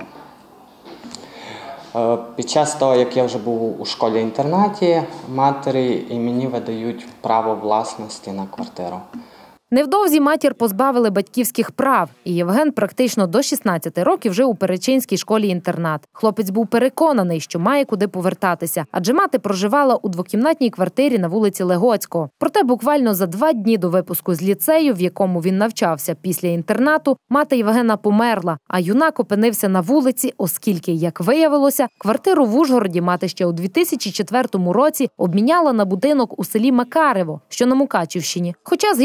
Під час того, як я вже був у школі-інтернаті, матері і мені видають право власності на квартиру. Невдовзі матір позбавили батьківських прав, і Євген практично до 16 років жив у Перечинській школі-інтернат. Хлопець був переконаний, що має куди повертатися, адже мати проживала у 2-кімнатній квартирі на вулиці Легоцького. Проте буквально за 2 дні до випуску з ліцею, в якому він навчався після інтернату, мати Євгена померла, а юнак опинився на вулиці, оскільки, як виявилося, квартиру в Ужгороді мати ще у 2004 році обміняла на будинок у селі Макарево, що на Мукачівщині. Хоча, згідно законодавства,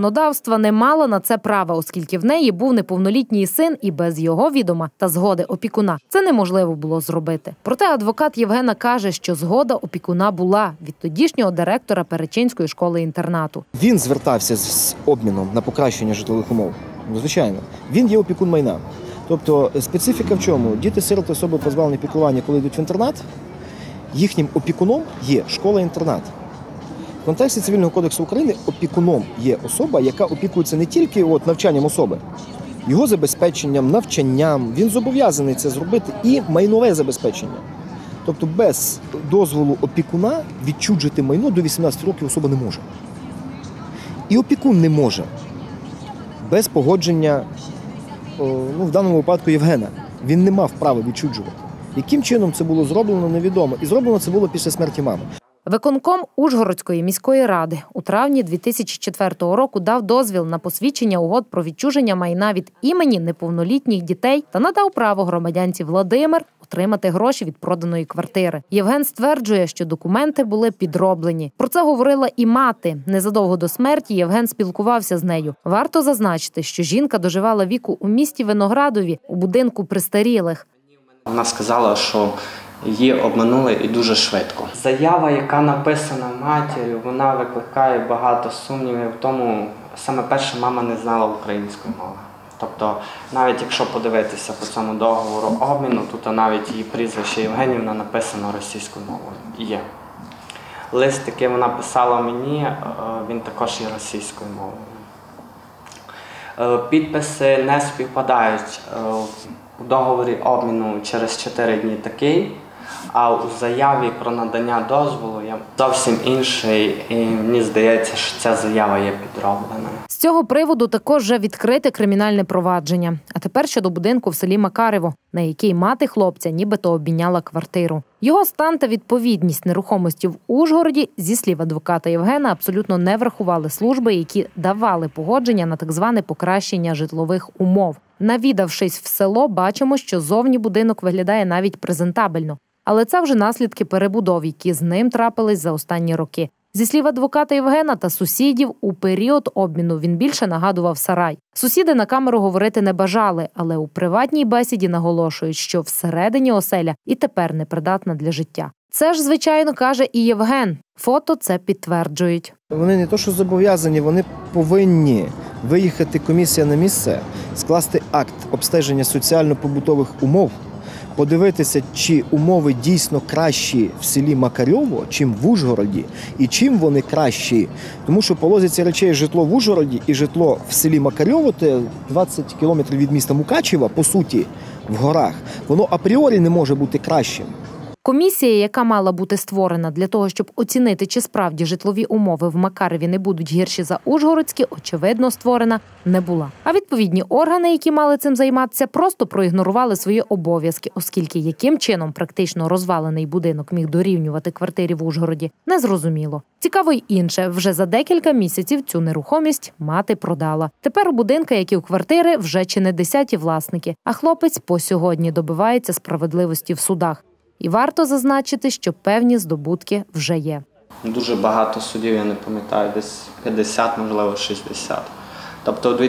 законодавства не мала на це права, оскільки в неї був неповнолітній син і без його відома та згоди опікуна це неможливо було зробити. Проте адвокат Євгена каже, що згода опікуна була від тодішнього директора Перечинської школи-інтернату. Він звертався з обміном на покращення житлових умов. Звичайно, він є опікун майна. Тобто специфіка в чому? Діти-сироти, особи позбавлені піклування, коли йдуть в інтернат, їхнім опікуном є школа-інтернат. В контексті Цивільного кодексу України опікуном є особа, яка опікується не тільки навчанням особи, його забезпеченням, навчанням. Він зобов'язаний це зробити і майнове забезпечення. Тобто без дозволу опікуна відчужити майно до 18 років особа не може. І опікун не може без погодження, в даному випадку, Євгена. Він не мав права відчужувати. Яким чином це було зроблено, невідомо. І зроблено це було після смерті мами. Виконком Ужгородської міської ради у травні 2004 року дав дозвіл на посвідчення угод про відчуження майна від імені неповнолітніх дітей та надав право громадянці Владимир отримати гроші від проданої квартири. Євген стверджує, що документи були підроблені. Про це говорила і мати. Незадовго до смерті Євген спілкувався з нею. Варто зазначити, що жінка доживала віку у місті Виноградові у будинку престарілих. Вона сказала, що її обманули і дуже швидко. Заява, яка написана матір'ю, вона викликає багато сумнівів в тому, саме перша мама не знала української мови. Тобто, навіть якщо подивитися по цьому договору обміну, тут навіть її прізвище Євгенівна написано російською мовою. Є. Лист, який вона писала мені, він також є російською мовою. Підписи не співпадають. У договорі обміну через 4 дні такий, а у заяві про надання дозволу є зовсім інший, і мені здається, що ця заява є підроблена. З цього приводу також вже відкрите кримінальне провадження. А тепер щодо будинку в селі Макарево, на який мати хлопця нібито обміняла квартиру. Його стан та відповідність нерухомості в Ужгороді, зі слів адвоката Євгена, абсолютно не врахували служби, які давали погодження на так зване покращення житлових умов. Навідавшись в село, бачимо, що зовні будинок виглядає навіть презентабельно. Але це вже наслідки перебудов, які з ним трапились за останні роки. Зі слів адвоката Євгена та сусідів, у період обміну він більше нагадував сарай. Сусіди на камеру говорити не бажали, але у приватній бесіді наголошують, що всередині оселя і тепер непридатна для життя. Це ж, звичайно, каже і Євген. Фото це підтверджують. Вони не то, що зобов'язані, вони повинні виїхати комісія на місце, скласти акт обстеження соціально-побутових умов, подивитися, чи умови дійсно кращі в селі Макарьово, чим в Ужгороді, і чим вони кращі. Тому що по логіці речей житло в Ужгороді і житло в селі Макарьово, це 20 кілометрів від міста Мукачева, по суті, в горах, воно апріорі не може бути кращим. Комісія, яка мала бути створена для того, щоб оцінити, чи справді житлові умови в Макареві не будуть гірші за ужгородські, очевидно, створена не була. А відповідні органи, які мали цим займатися, просто проігнорували свої обов'язки, оскільки яким чином практично розвалений будинок міг дорівнювати квартирі в Ужгороді, незрозуміло. Цікаво й інше, вже за декілька місяців цю нерухомість мати продала. Тепер у будинка, як і у квартири, вже чи не 10 власники, а хлопець по сьогодні добивається справедливості в судах. І варто зазначити, що певні здобутки вже є. Дуже багато судів, я не пам'ятаю, десь 50, можливо 60. Тобто у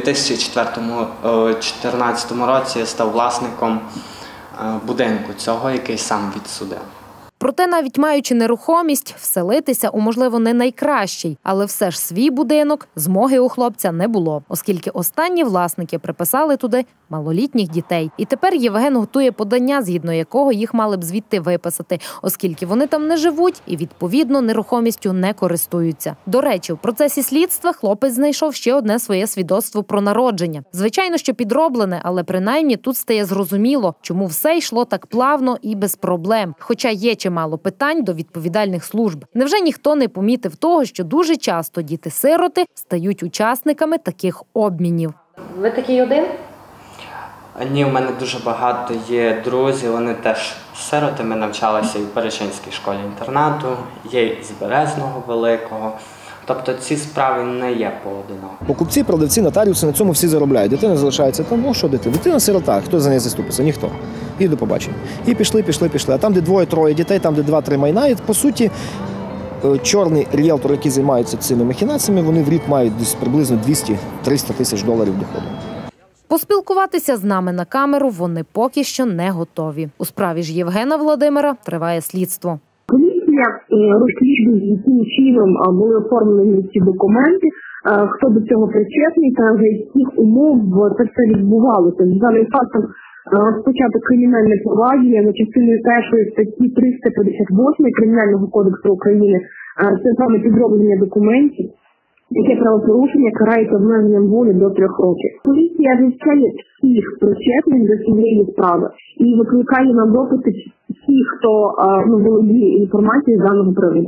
2014 році я став власником будинку цього, який сам відсудив. Проте, навіть маючи нерухомість, вселитися у, можливо, не найкращий, але все ж свій будинок змоги у хлопця не було, оскільки останні власники приписали туди малолітніх дітей. І тепер Євген готує подання, згідно якого їх мали б звідти виписати, оскільки вони там не живуть і, відповідно, нерухомістю не користуються. До речі, в процесі слідства хлопець знайшов ще одне своє свідоцтво про народження. Звичайно, що підроблене, але принаймні тут стає зрозуміло, чому все йшло так плавно і без проблем. Хоча є чимало питань до відповідальних служб. Невже ніхто не помітив того, що дуже часто діти-сироти стають учасниками таких обмінів? Ви такий один? Ні, в мене дуже багато є друзів, вони теж сироти, ми навчалися і в Перечинській школі-інтернату, є і з Березного Великого. Тобто ці справи не є поодинокі. Покупці, продавці, нотаріуси на цьому всі заробляють. Дитина залишається там, ну що дитина? Дитина-сирота, хто за неї заступиться? Ніхто. І до побачення. І пішли. А там, де 2-3 дітей, там, де 2-3 майна, і по суті чорний ріелтор, які займаються цими махінаціями, вони в рік мають десь приблизно 200-300 тисяч доларів доходу. Поспілкуватися з нами на камеру вони поки що не готові. У справі ж Євгена Володимира триває слідство. Поліція розслідує, яким чином були оформлені ці документи, хто до цього причетний та за яких умов це все відбувалося. За даним фактом розпочато кримінальне провадження за частиною 1 статті 358 Кримінального кодексу України. Це саме підроблення документів, яке правопорушення карається обмеженням волі до 3 років. Поліція вивчає всіх причетних до цієї справи і викликає на допити всіх, хто володіє інформацією з даного приводу.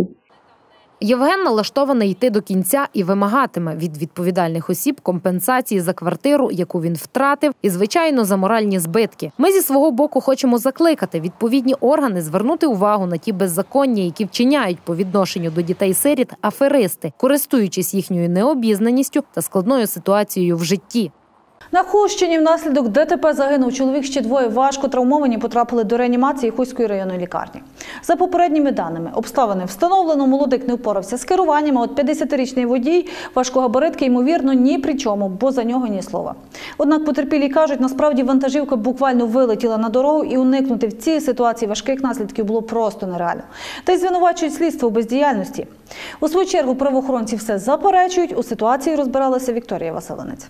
Євген налаштований йти до кінця і вимагатиме від відповідальних осіб компенсації за квартиру, яку він втратив, і, звичайно, за моральні збитки. Ми зі свого боку хочемо закликати відповідні органи звернути увагу на ті беззаконня, які вчиняють по відношенню до дітей-сиріт аферисти, користуючись їхньою необізнаністю та складною ситуацією в житті. На Хустщині внаслідок ДТП загинув чоловік, ще 2 важко травмовані потрапили до реанімації Хуської районної лікарні. За попередніми даними, обставини встановлено, молодик не впорався з керуванням, а от 50-річний водій важкогабаритки, ймовірно, ні при чому, бо за нього ні слова. Однак потерпілі кажуть, насправді вантажівка буквально вилетіла на дорогу і уникнути в цій ситуації важких наслідків було просто нереально. Та й звинувачують слідство у бездіяльності. У свою чергу правоохоронці все заперечують, у ситуації розбиралася Вікторія Василенець.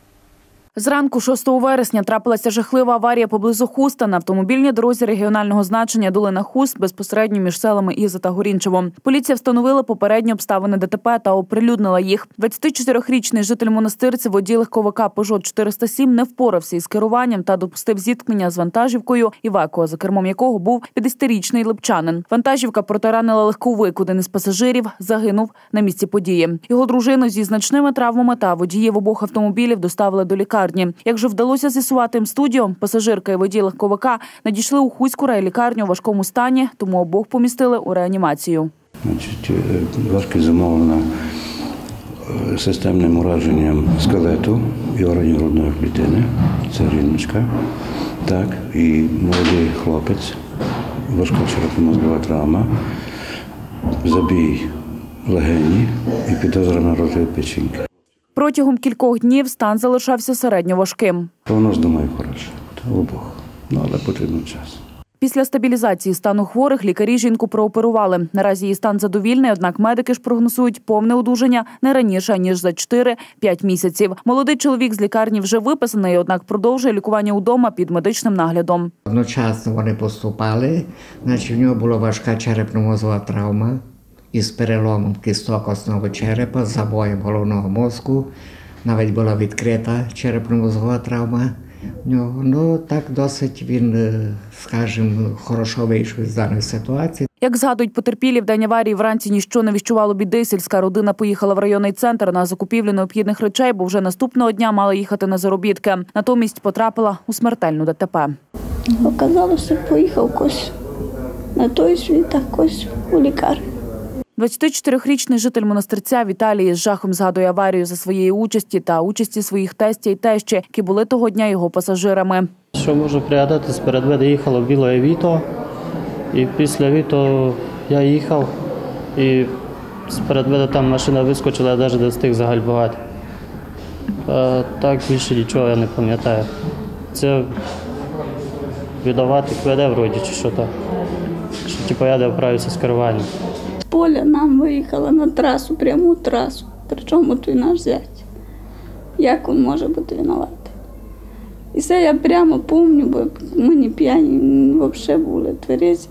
Зранку 6 вересня трапилася жахлива аварія поблизу Хуста на автомобільній дорозі регіонального значення Долина-Хуст безпосередньо між селами Іза та Горінчево. Поліція встановила попередні обставини ДТП та оприлюднила їх. 24-річний житель Монастирців, водій легковика Peugeot 407 не впорався із керуванням та допустив зіткнення з вантажівкою Івеко, за кермом якого був 50-річний липчанин. Вантажівка протаранила легковик, один із пасажирів загинув на місці події. Його дружину зі значними травмами та водіїв обох автомобілів доставили до лікарні. Як же вдалося з'ясувати М-студіо, пасажирка і водій легковика надійшли у Хуську райлікарню у важкому стані, тому обох помістили у реанімацію. Важко замовлено системним ураженням скелету і органів грудної клітини. Це жіночка. Так, і молодий хлопець, важка черепно-мозгова травма, забій легені і підозра на розрив печінки. Протягом кількох днів стан залишався середньоважким. У нас, думаю, хороше. Обох. Але потрібен час. Після стабілізації стану хворих лікарі жінку прооперували. Наразі її стан задовільний, однак медики ж прогнозують повне одужання не раніше, ніж за 4-5 місяців. Молодий чоловік з лікарні вже виписаний, однак продовжує лікування удома під медичним наглядом. Одночасно вони поступали, значить в нього була важка черепно-мозгова травма із переломом кісток основи черепа, забоєм головного мозку. Навіть була відкрита черепно-мозгова травма в нього. Ну, так досить він, скажімо, хорошо вийшов з даної ситуації. Як згадують потерпілі, в день аварії вранці ніщо не віщувало біди. Сільська родина поїхала в районний центр на закупівлю необхідних речей, бо вже наступного дня мала їхати на заробітки. Натомість потрапила у смертельну ДТП. Оказалося, поїхав когось на той світ, а когось у лікарню. 24-річний житель Монастирця Віталій з жахом згадує аварію за своєї участі та участі своїх тестя і тещі, які були того дня його пасажирами. Що можу пригадати, сперед мене їхало біле Віто, і після Віто я їхав, і сперед мене там машина вискочила, я навіть не встиг загальмувати. Так більше нічого я не пам'ятаю. Це віддавати КВД вроді чи що то, що я не вправився з керуванням. З поля нам виїхала на трасу, пряму трасу. Причому той наш зять. Як він може бути винуватий? І це я прямо пам'ятаю, бо ми не п'яні взагалі були, тверезі.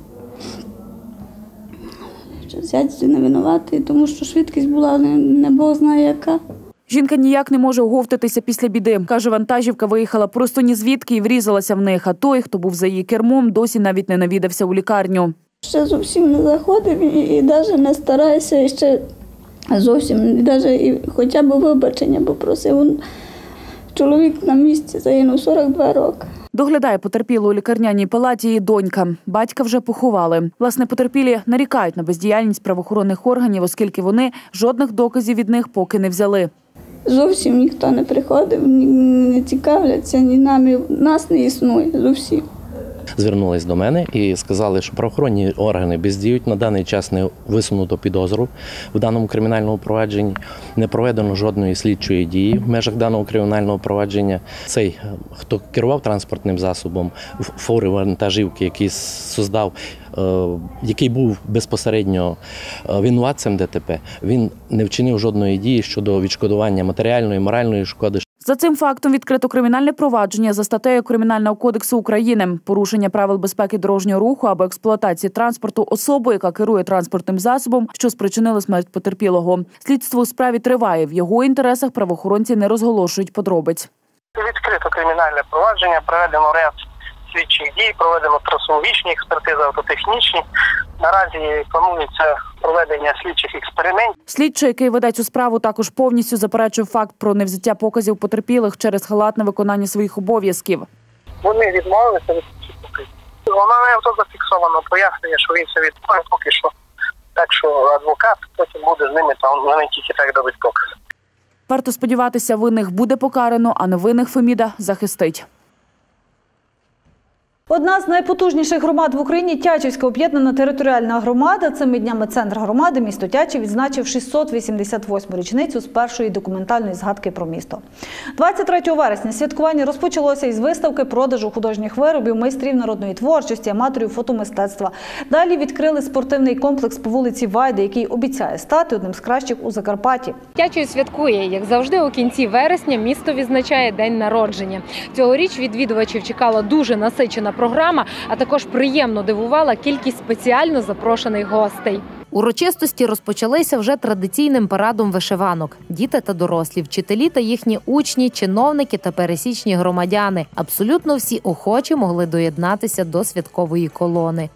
Зять не винуватий, тому що швидкість була не Бог знає яка. Жінка ніяк не може оговтатися після біди. Каже, вантажівка виїхала просто ні звідки і врізалася в них, а той, хто був за її кермом, досі навіть не навідався у лікарню. Ще зовсім не заходив і навіть не стараюся, і ще зовсім, навіть хоча б вибачення попросив. Чоловік на місці загинув 42 роки. Доглядає потерпілу у лікарняній палаті її донька. Батька вже поховали. Власне, потерпілі нарікають на бездіяльність правоохоронних органів, оскільки вони жодних доказів від них поки не взяли. Зовсім ніхто не приходив, не цікавляться, ні нами, нас не існує зовсім. Звернулись до мене і сказали, що правоохоронні органи бездіють, на даний час не висунуто підозру в даному кримінальному провадженні, не проведено жодної слідчої дії в межах даного кримінального провадження. Цей, хто керував транспортним засобом, фури вантажівки, який создав, який був безпосередньо винуватцем ДТП, він не вчинив жодної дії щодо відшкодування матеріальної, моральної шкоди. За цим фактом відкрито кримінальне провадження за статтею Кримінального кодексу України «Порушення правил безпеки дорожнього руху або експлуатації транспорту особою, яка керує транспортним засобом, що спричинили смерть потерпілого». Слідство у справі триває. В його інтересах правоохоронці не розголошують подробиць. Відкрито кримінальне провадження, проведено ряд слідчих дій, проведено трасологічні експертизи, автотехнічні. Наразі планується проведення слідчих експериментів. Слідчий, який веде цю справу, також повністю заперечив факт про невзяття показів потерпілих через халатне виконання своїх обов'язків. Вони відмовилися від цих показів. Вона не авто зафіксовано, пояснення, що він це відмовив поки що. Так що адвокат потім буде з ними, там вони тільки так дадуть показ. Варто сподіватися, винних буде покарано, а невинних Феміда захистить. Одна з найпотужніших громад в Україні – Тячівська об'єднана територіальна громада. Цими днями центр громади, місто Тячів, відзначив 688-му річницю з першої документальної згадки про місто. 23 вересня святкування розпочалося із виставки продажу художніх виробів, майстрів народної творчості, аматорів фотомистецтва. Далі відкрили спортивний комплекс по вулиці Вайди, який обіцяє стати одним з кращих у Закарпатті. Тячів святкує, як завжди, у кінці вересня місто відзначає день народження. Цьогоріч відвідувачів чекала дуже насичена програма, а також приємно дивувала кількість спеціально запрошених гостей. Урочистості розпочалися вже традиційним парадом вишиванок. Діти та дорослі, вчителі та їхні учні, чиновники та пересічні громадяни. Абсолютно всі охочі могли доєднатися до святкової колони.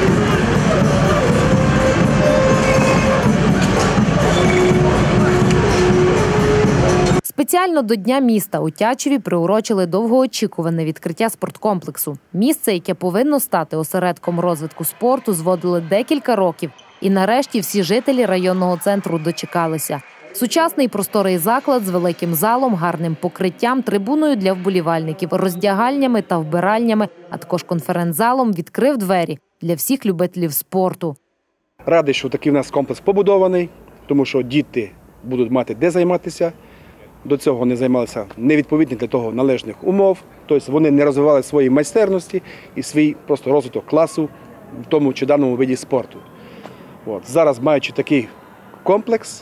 Спеціально до Дня міста у Тячеві приурочили довгоочікуване відкриття спорткомплексу. Місце, яке повинно стати осередком розвитку спорту, зводили декілька років. І нарешті всі жителі районного центру дочекалися. Сучасний просторий заклад з великим залом, гарним покриттям, трибуною для вболівальників, роздягальнями та вбиральнями, а також конференц-залом відкрив двері для всіх любителів спорту. Радий, що такий у нас комплекс побудований, тому що діти будуть мати де займатися. До цього вони займалися невідповідні для того належних умов, тобто вони не розвивали свої майстерності і свій просто розвиток класу в тому чи даному виді спорту. Зараз, маючи такий комплекс,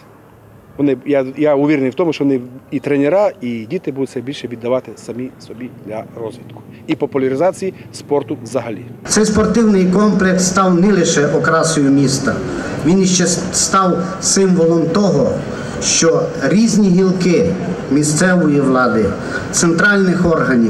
я уверений в тому, що вони і тренера, і діти будуть все більше віддавати самі собі для розвитку і популяризації спорту взагалі. Цей спортивний комплекс став не лише окрасою міста, він іще став символом того, що різні гілки місцевої влади, центральних органів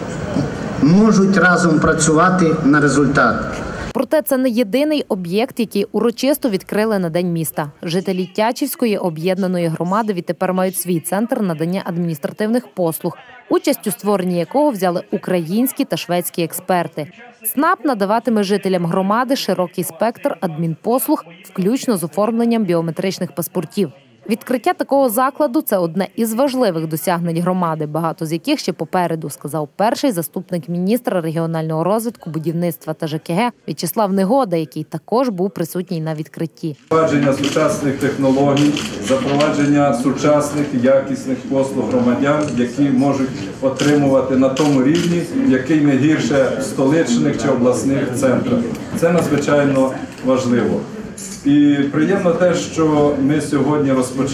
можуть разом працювати на результат. Проте це не єдиний об'єкт, який урочисто відкрили на День міста. Жителі Тячівської об'єднаної громади відтепер мають свій центр надання адміністративних послуг, участь у створенні якого взяли українські та шведські експерти. ЦНАП надаватиме жителям громади широкий спектр адмінпослуг, включно з оформленням біометричних паспортів. Відкриття такого закладу – це одне із важливих досягнень громади, багато з яких ще попереду, сказав перший заступник міністра регіонального розвитку, будівництва та ЖКГ В'ячеслав Негода, який також був присутній на відкритті. Запровадження сучасних технологій, запровадження сучасних якісних послуг громадян, які можуть отримувати на тому рівні, який не гірше в столичних чи обласних центрах. Це надзвичайно важливо. І приємно те, що ми сьогодні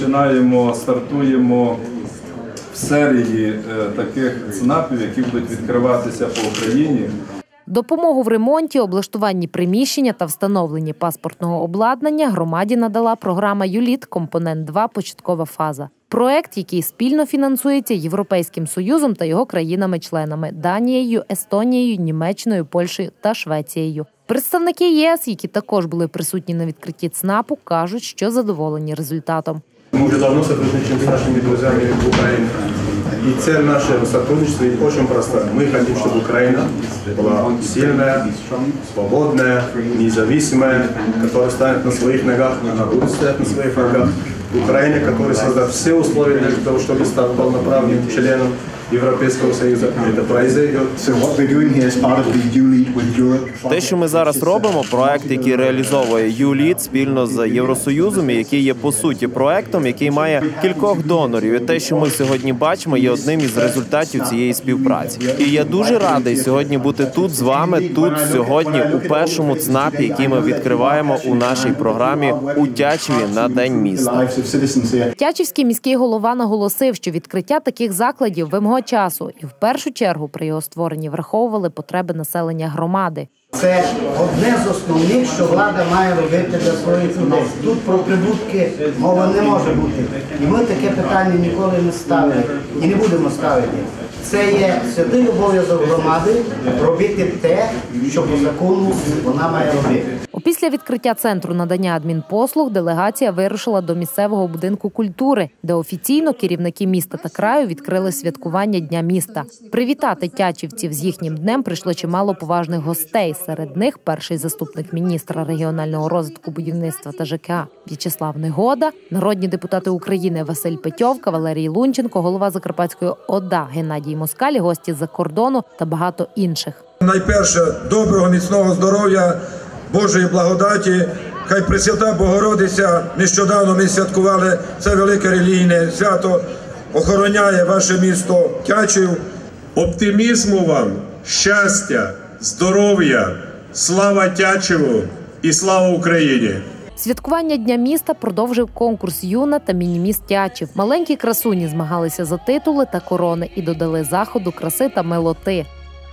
стартуємо в серії таких ЦНАПів, які будуть відкриватися по Україні. Допомогу в ремонті, облаштуванні приміщення та встановленні паспортного обладнання громаді надала програма «ЮЛІТ. Компонент 2. Початкова фаза». Проект, який спільно фінансується Європейським Союзом та його країнами-членами – Данією, Естонією, Німеччиною, Польщею та Швецією. Представники єС, які також були присутні на відкритті ЦНАПу, кажуть, що задоволені результатом. Ми вже давно співпрацюємо з нашими друзями в Україні. И цель нашего сотрудничества очень простая. Мы хотим, чтобы Украина была сильная, свободная, независимая, которая станет на своих ногах, она будет стоять на своих ногах. Украина, которая создаст все условия для того, чтобы стать полноправным членом Европейского Союза. Это произойдет. Те, що ми зараз робимо, проект, який реалізовує ЮЛІД спільно з Євросоюзом, і який є по суті проектом, який має кількох донорів. І те, що ми сьогодні бачимо, є одним із результатів цієї співпраці. І я дуже радий сьогодні бути тут з вами, тут сьогодні у першому ЦНАПі, який ми відкриваємо у нашій програмі у Тячеві на День міста. Тячівський міський голова наголосив, що відкриття таких закладів – вимога часу, і в першу чергу при його створенні враховували потреби населення громади. Це одне з основних, що влада має робити для своїх людей. Тут про прибутки мови не може бути. І ми таке питання ніколи не ставили і не будемо ставити. Це є святий обов'язок громади робити те, що по закону вона має робити. Після відкриття центру надання адмінпослуг делегація вирушила до місцевого будинку культури, де офіційно керівники міста та краю відкрили святкування Дня міста. Привітати тячівців з їхнім днем прийшло чимало поважних гостей. Серед них перший заступник міністра регіонального розвитку, будівництва та ЖКА В'ячеслав Негода, народні депутати України Василь Петьовка, Валерій Лунченко, голова Закарпатської ОДА Геннадій Москаль, гості з-за кордону та багато інших. Найперше, доброго, міцного здоров'я, Божої благодаті. Хай Пресвята Богородиця, нещодавно ми святкували це велике релігійне свято, охороняє ваше місто Тячів. Оптимізму вам, щастя, здоров'я, слава Тячеву і слава Україні! Святкування Дня міста продовжив конкурс «Юна» та «Мініміст Тячів». Маленькі красуні змагалися за титули та корони і додали заходу краси та милоти.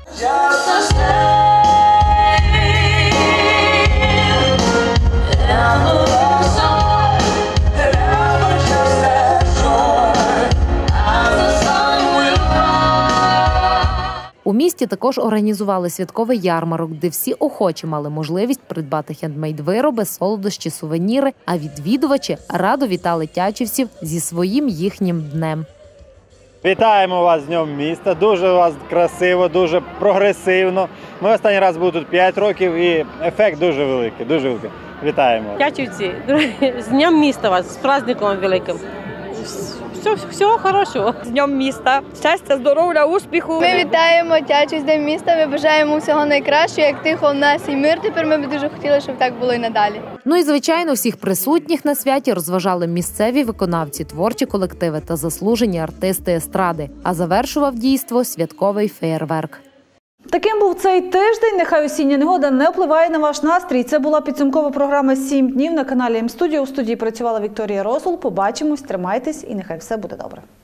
У місті також організували святковий ярмарок, де всі охочі мали можливість придбати хендмейд-вироби, солодощі, сувеніри, а відвідувачі радо вітали тячівців зі своїм їхнім днем. Вітаємо вас з Днем міста, дуже у вас красиво, дуже прогресивно. Ми останній раз були тут 5 років і ефект дуже великий, дуже великий. Вітаємо. Тячівці, з Днем міста вас, з праздником великим. Всього хорошого. З Днем міста. Щастя, здоров'я, успіху. Ми вітаємо Тячів з Днем міста, ми бажаємо всього найкращого, як тихо в нас і мир. Тепер ми б дуже хотіли, щоб так було і надалі. Ну і, звичайно, всіх присутніх на святі розважали місцеві виконавці, творчі колективи та заслужені артисти естради. А завершував дійство святковий феєрверк. Таким був цей тиждень. Нехай осіння негода не впливає на ваш настрій. Це була підсумкова програма «7 днів» на каналі М-студіо. У студії працювала Вікторія Росул. Побачимось, тримайтесь і нехай все буде добре.